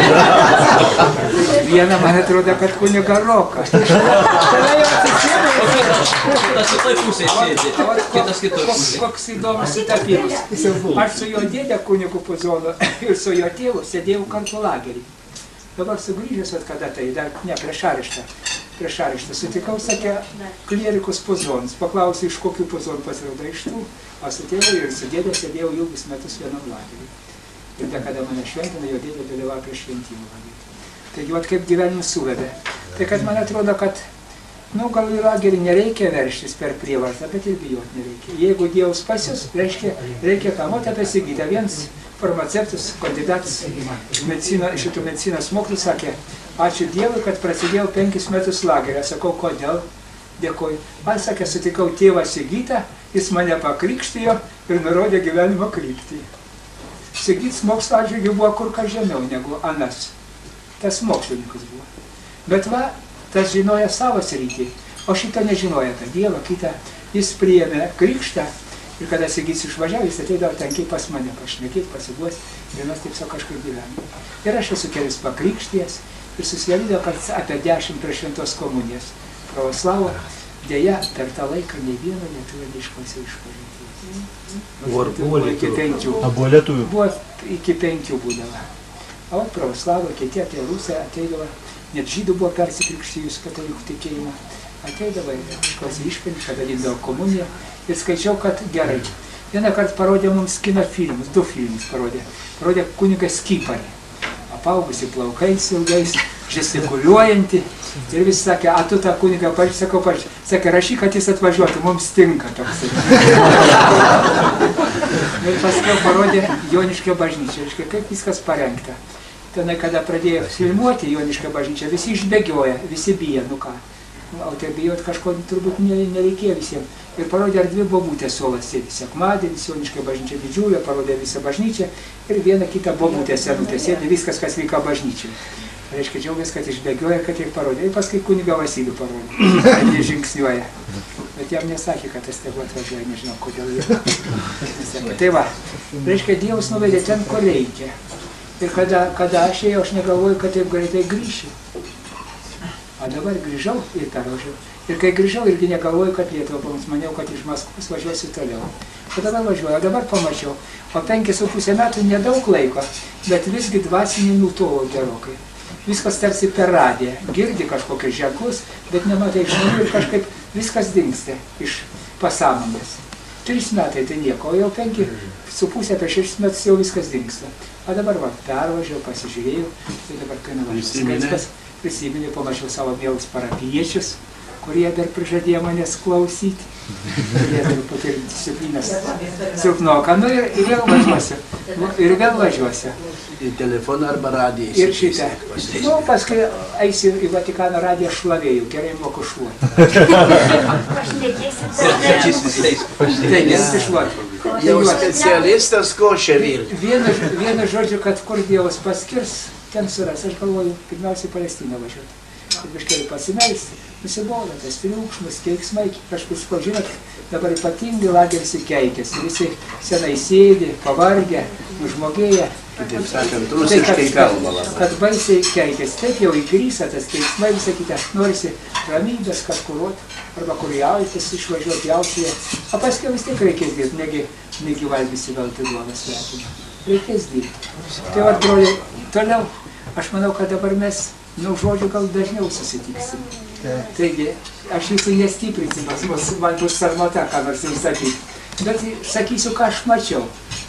Vieną, man atrodo, kad kunigą Roką. Koks įdomus sutapimas. Aš su jo dėdė kunigu Puzonu ir su jo tėvu sėdėjau kartu lagerį. Dabar sugrįžęs, kada tai, dar ne, prieš areštą, prieš areštą sutikau, sakė, klierikus Puzonas, paklausė, iš kokių Puzonų pasirodo iš tų, o su tėvu ir su dėdė sėdėjau ilgus metus vienam lagerį. Ir da, kada mane šventina, jo dėdė dalyvavo prie šventimų lagerį. Taigi, vat kaip gyvenimas suvedė. Tai, kad man atrodo, kad, nu, gal į lagerį nereikia verštis per prievartą, bet ir bijot nereikia. Jeigu Dievas pas jūs, reiškia, reikia ką mot apie Sigitą. Vienas farmaceutas, kandidatas medicino, šitų medicinos mokslų sakė, ačiū Dievui, kad prasidėjau penkis metus lagerį. Sakau, kodėl? Dėkoju. Aš sakė, sutikau tėvą Sigitą, jis mane pakrikštijo ir nurodė gyvenimo kryptį. Sigits mokslo atžvilgiu buvo kur kas žemiau negu anas. Tas mokslininkas buvo. Bet va, tas žinojo savo sritį, o šito nežinojo apie Dievą, kitą. Jis priėmė krikštą. Ir kada Sigits išvažiavo, jis ateidavo tankiai pas mane pašnekėti, pasiguos, ir mes taip savo kažkaip gyvename. Ir aš esu kelis pakrikštijas ir susidarydavo, kad apie dešimt prie šventos komunijos pravoslavų, dėja, per tą laiką nei vieno lietuvio neišklausė išpažinties. Buvo iki penkių. Buvo lietuvių? Buvo iki penkių būdavo. O pravoslavų, kiti apie Rusą ateidavo, net žydų buvo persikrikštijus katalikų tikėjimą. Ateidavo ir išklausė išpažinties, kada vykdavo komuniją. Ir skaičiau, kad gerai. Vieną kartą parodė mums kino filmus, du filmus parodė. Parodė kunigas Kyparį. Apaugusi plaukais ilgais, žestikuliuojanti. Ir visi sakė, a tu tą kunigą pažiūrė, sakau pažiūrė. Sakė, rašyk, kad jis atvažiuotų, mums tinka toksai. Ir paskui parodė Joniškio bažnyčią. Reiškia, kaip viskas parengta. Tenai, kada pradėjo filmuoti Joniškio bažnyčią, visi išbėgioja, visi bijo, nu ką. O tai bijot kažko turbūt nereikėjo visiems. Ir parodė, ar dvi bobutės suolas sėdi. Sekmadienis, Joniškio bažnyčia didžiulė, parodė visą bažnyčią ir vieną kitą bobutę senutę sėdi, viskas, kas vyko bažnyčiai. Reiškia, džiaugias, kad išbėgioja, kad ir parodė. Ir paskui kunigą Vasylių parodė, kad jie žingsniuoja. Bet jam nesakė, kad tas tegu atvažiuoja, nežinau, kodėl jie. Tai va, reiškia, Dievas nuvedė ten, kur reikia. Ir kada, kada aš ėjau, aš negalvoju, kad taip greitai grįšiu. O dabar grįžau ir pervažiau. Ir kai grįžau, irgi negalvoju, kad Lietuva pams, maniau, kad iš Maskvos važiuosiu toliau. O dabar važiuoju, o dabar pamačiau. O penkis su pusė metų nedaug laiko, bet visgi dvasinį nutolau gerokai. Viskas tarsi per radiją. Girdi kažkokius ženklus, bet nematai žmonių ir kažkaip viskas dingsta iš pasąmonės. Tris metai tai nieko, o jau penki su pusė apie šešis metus jau viskas dingsta. O dabar va, pervažiau, pasižiūrėjau, tai dabar kai nuvažiau. Prisiminė, pamačiau savo mielus parapiečius, kurie dar prižadėjo manęs klausyti. Kurie dar patirti disciplinas silpnoką. Nu ir, ir vėl važiuosiu. Ir vėl važiuosiu. Į telefoną arba radiją. Ir šitą. Nu, paskui eisiu į Vatikano radiją šlavėjų, gerai moku šluoti. Tai nesišluoti. Jau specialistas košė virti. Vienu žodžiu, kad kur Dievas paskirs, ten suras. Aš galvoju, pirmiausiai Palestiną važiuoti. Ir biškėlį pasimelsti, nusibodo tas triukšmas, keiksmai, kažkur sakau, žinot, dabar ypatingai lageris įkeikėsi. Visi senai sėdi, pavargę, nužmogėję. Kitaip sakant, rusiškai kalba labai. Kad baisiai keikėsi. Taip jau įgrysa tas keiksmai, visą kitą. Norisi ramybės kažkuruoti, arba kur jautis, išvažiuoti jautyje. O paskui vis tiek reikės dirbti, negi, negi valgysi veltui duoną svetimą. Reikės dirbti. Tai va, broliai, toliau. Aš manau, kad dabar mes, nu, žodžiu, gal dažniau susitiksim. Taigi, aš jūsų nestiprinsiu, man bus sarmata, ką nors jums sakyti. Bet sakysiu, ką aš mačiau.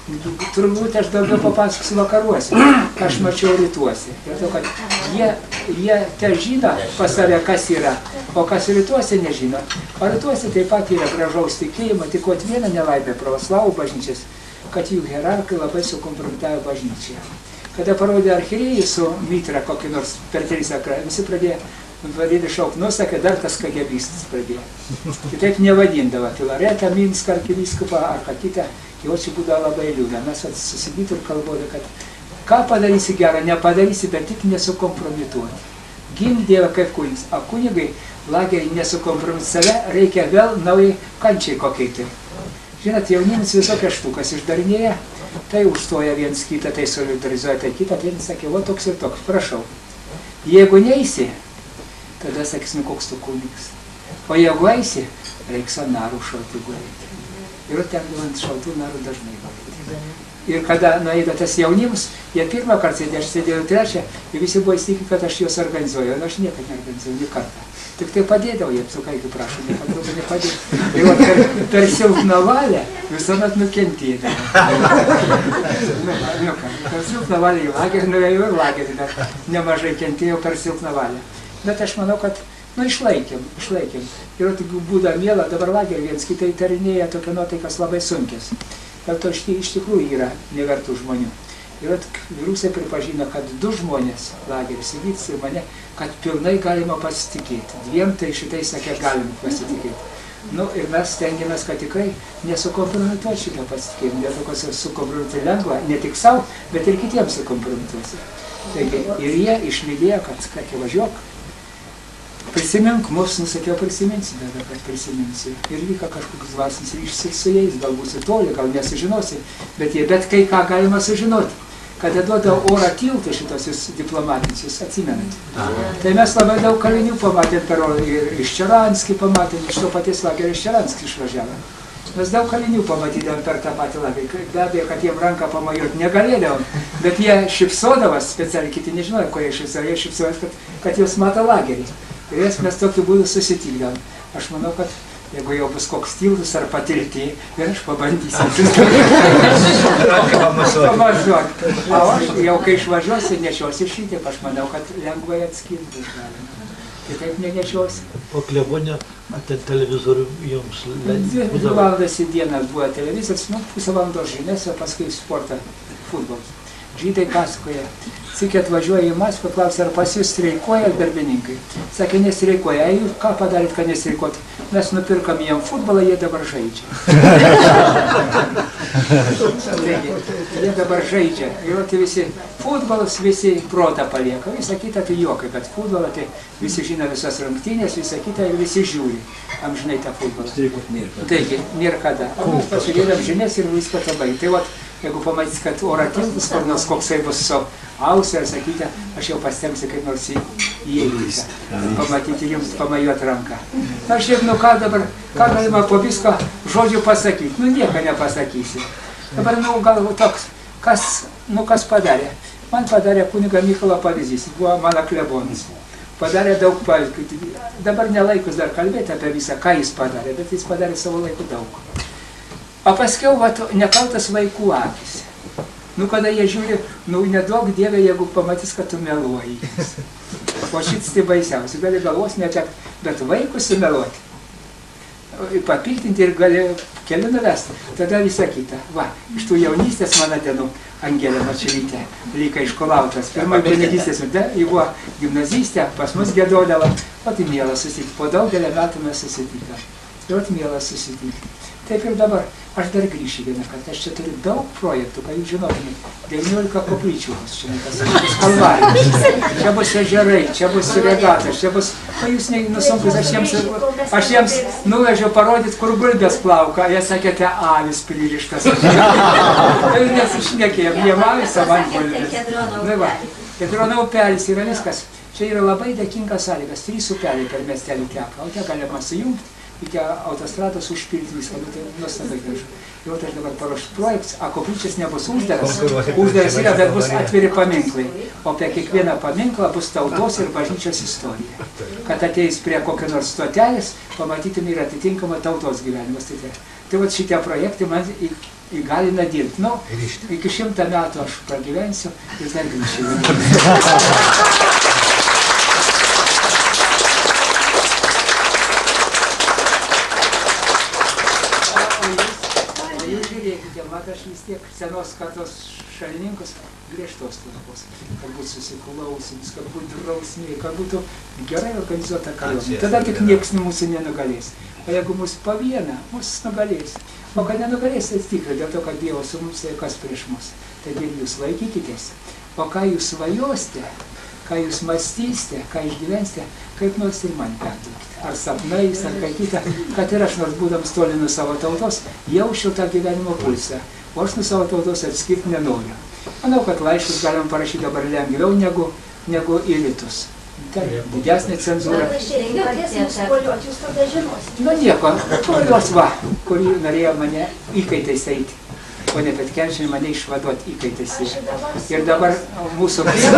turbūt aš daugiau papasakosiu vakaruose, ką aš mačiau rytuose. Dėl to, kad jie, jie te žino pas save, kas yra, o kas rytuose nežino. O rytuose taip pat yra gražaus tikėjimo, tik vat viena nelaimė pravoslavų bažnyčias, kad jų hierarkai labai sukompromitavo bažnyčią. Kada parodė archirėjai su Mitra kokį nors per Teresakrą, visi pradėjo vadinti šaukti, nu, sakė, dar tas kagebistas pradėjo. Kitaip nevadindavo, Filaretą, Minską, arkivyskupą ar ką kitą, jau čia būdavo labai liūdna. Mes susigytų ir kalbodė, kad ką padarysi gerą, nepadarysi, bet tik nesukompromituoti. Gink Dievą kaip kunigas, o kunigai lageriai nesukompromituoti save, reikia vėl naujai kančiai kokiai tai. Žinot, jaunimis visokias štukas išdarinėja, tai užstoja viens kitą, tai solidarizuoja, tai kitą, tai vienas sakė, o toks ir toks, prašau. Jeigu neisi, tada sakysime, koks tu kunigas. O jeigu eisi, reiks ant narų šaltų gulėti. Ir ten ant šaltų narų dažnai gulėti. Ir kada nueida tas jaunimus, jie pirmą kartą sėdė, aš sėdėjau trečią, ir visi buvo įstikę, kad aš juos organizuoju, o aš niekad neorganizuoju, nė kartą. Tik tai padėdavau, jie apsukai, kaip prašau, nepadrūpą nepadėdavau. Ir va, per, per silpną valią visuomet nukentėdavau. Nu ką, per silpną valią į lagerį nuėjau ir lagerį, bet nemažai kentėjau per silpną valią. Bet aš manau, kad, nu, išlaikėm, išlaikėm. Ir tik būda mėla, dabar lagerį viens kitai tarinėja tokia nuotaikas labai sunkės. Dėl to iš tikrųjų yra nevertų žmonių. Ir Rusai pripažino, kad du žmonės, lageris Įvytis ir mane, kad pilnai galima pasitikėti. Dviem tai šitai sakė, galima pasitikėti. Nu, ir mes stengiamės, kad tikrai nesukompromituoti šitą pasitikėjimą. Dėl to, kad sukompromituoti lengva, ne tik savo, bet ir kitiems sukompromituoti. Taigi, ir jie išlydėjo, kad, sakė, važiuok, prisimink mus, nusakiau, prisiminsi, tada, kad prisiminsi. Ir vyka kažkoks dvasinis ryšys su jais, gal būsi toli, gal nesužinosi, bet jie, bet kai ką galima sužinoti. Kada duoda orą tiltų šitosius diplomatinius, atsimenat. Tai mes labai daug kalinių pamatėm per orą, ir iš Čeranskį pamatėm, iš to paties lagerio iš Čeranskį išvažiavo. Mes daug kalinių pamatydėm per tą patį lagerį. Be abejo, kad jiem ranką pamajuoti negalėdavom, bet jie šipsodavas, specialiai kiti nežinojo, ko jie šipsodavo, jie šipsodavas, kad, kad jūs mato lagerį. Ir jas mes tokiu būdu susitikdavom. Aš manau, kad jeigu jau bus koks tiltas ar patirti, ir aš pabandysiu. Pamazuoti. O aš jau kai išvažiuosiu, nešiosiu šitaip, aš manau, kad lengvai atskirti galima. Kitaip nenešiosiu. O klebonė, apie televizorių jums leidžia? Dvi valandas į dieną buvo televizorius, nu, pusę valandos žinias, o paskui sportą, futbolas. Žydai pasakoja, sykį atvažiuoja į Maskvą, klausia, ar pas jūs streikuoja darbininkai. Sakė, nestreikuoja, a jūs ką padarėt, kad nestreikuot? Mes nupirkam jiem futbolą, jie dabar žaidžia. Taigi, jie dabar žaidžia. Ir tai visi futbolas, visi protą palieka. Visa kita tai juokai, bet futbolą tai visi žino visas rungtynės, visa kita ir visi žiūri amžinai tą futbolą. Taigi, nėra kada. O mes pasižiūrėdam žinias ir viską tabai. Tai vat, jeigu pamatys, kad oro tiltas, kur nors koksai bus su ausį ar sakyti, aš jau pastengsiu kaip nors įeiti, pamatyti jums, pamajuoti ranką. Na šiaip, nu ką dabar, ką galima po visko žodžių pasakyti? Nu nieko nepasakysi. Dabar, nu gal toks, kas, nu kas padarė? Man padarė kuniga Mykolo pavyzdys, buvo mano klebonas. Padarė daug pavyzdžių. Dabar nelaikus dar kalbėti apie visą, ką jis padarė, bet jis padarė savo laiku daug. O paskiau, va, nekaltas vaikų akis. Nu, kada jie žiūri, nu, nedaug Dieve, jeigu pamatys, kad tu meluoji. O šits tai baisiausia, gali galvos netekti, bet vaikus sumeluoti. Papiltinti ir gali keliu nuvesti. Tada visą kitą. Va, iš tų jaunystės mano dienų Angelė Mačiulytė, lyga iškolautas. Pirmą kunigystės metu, ji buvo gimnazistė, pas mus giedodavo, o tai mielas susitikti. Po daugelį metų mes susitikom. Ir ot mielas susitikti. Taip ir dabar, aš dar grįšiu vieną kartą, aš čia turiu daug projektų, ką jūs žinotumėt, devyniolika koplyčių bus čia, bus kalvarijos, čia bus ežerai, čia bus regatas, čia bus, o jūs nesunkus, aš jiems, aš jiems nuvežiau parodyti, kur gulbės plauka, jie sakėte, avis pririštas. Ir nesišnekėjom, jie avis savan gulbės. Na va, Kedrono upelis yra viskas, čia yra labai dėkingas sąlygas, trys upeliai per miestelį teka, o čia galima sujungti. Iki autostrados užpilti viską, nu tai nuostabai gražu. Jau tai dabar paruošti projektas, a koplyčias nebus uždaras, uždaras yra, bet bus atviri paminklai. O apie kiekvieną paminklą bus tautos ir bažnyčios istorija. Kad ateis prie kokio nors stotelės, pamatytum ir atitinkama tautos gyvenimas. Tai Tai vat šitie projektai man į- įgalina dirbti. Nu, iki šimtą metų aš pragyvensiu ir dar grįšiu. Jūs žiūrėkite, mat aš vis tiek senos kartos šalininkus griežtos tvarkos, kad būtų susiklausimus, kad būtų drausmė, kad būtų gerai organizuota kariuomenė. Tada tik niekas mūsų nenugalės. O jeigu mūsų po vieną, mūsų nugalės. O kad nenugalės, tai tikrai dėl to, kad Dievas su mums, tai kas prieš mus. Taigi jūs laikykitės. O ką jūs svajosite, ką jūs mąstysite, ką išgyvensite, kaip nors ir man perduokite. Ar sapnais, ar ką kitą, kad ir aš nors būdams toli nuo savo tautos, jaučiu tą gyvenimo pulsą. O aš nuo savo tautos atskirti nenoriu. Manau, kad laiškus galim parašyti dabar lengviau negu, negu į rytus. Tai didesnė cenzūra. Nu nieko, kurios va, kuri norėjo mane įkaitais eiti. O ne Petkevičienė mane išvaduoti įkaitais. Ir dabar mūsų...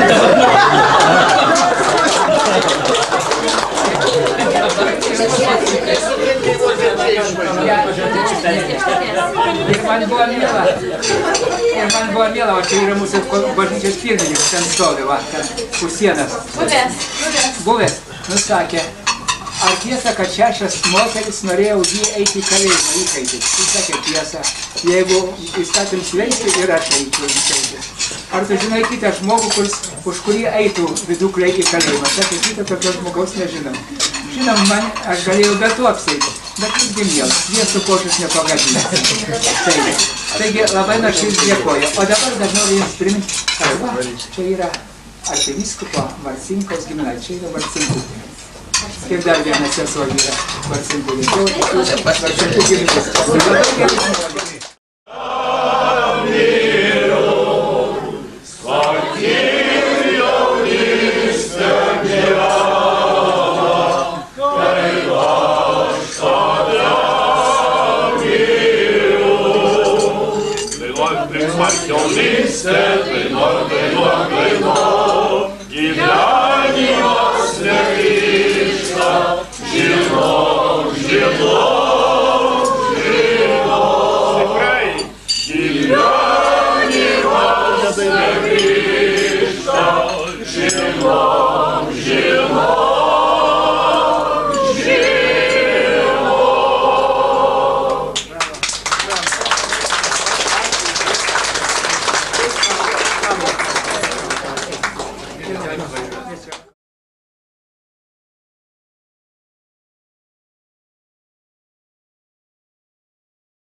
Ir man buvo mėla, ir man buvo mėla, o čia yra mūsų bažnyčios pirmininkas, ten stovi, va, ten už sienas. Buvęs, buvęs, nusakė, ar tiesa, kad šešias moteris norėjo už jį eiti į kalėjimą, įkaitis? Jis sakė tiesą, jeigu įstatyms leistų ir aš eičiau įkaitis. Ar tu žinai kitą žmogų, kuris, už kurį eitų vidukliai į kalėjimą? Sakė, kitą tokio žmogaus nežinau. Žinom, man, aš galėjau be to apsėti, bet visgi mielas, viesų košus nepagadina. Taigi, taigi labai nuoširdžiai dėkoju. O dabar dar noriu jums priminti, kad va, čia yra arkivyskupo Marcinkaus giminaičiai, čia yra Marcinkų. Ir dar vienas sesuo yra Marcinkų. Marcinkų giminės. Marcioniste, venor, venor, venor,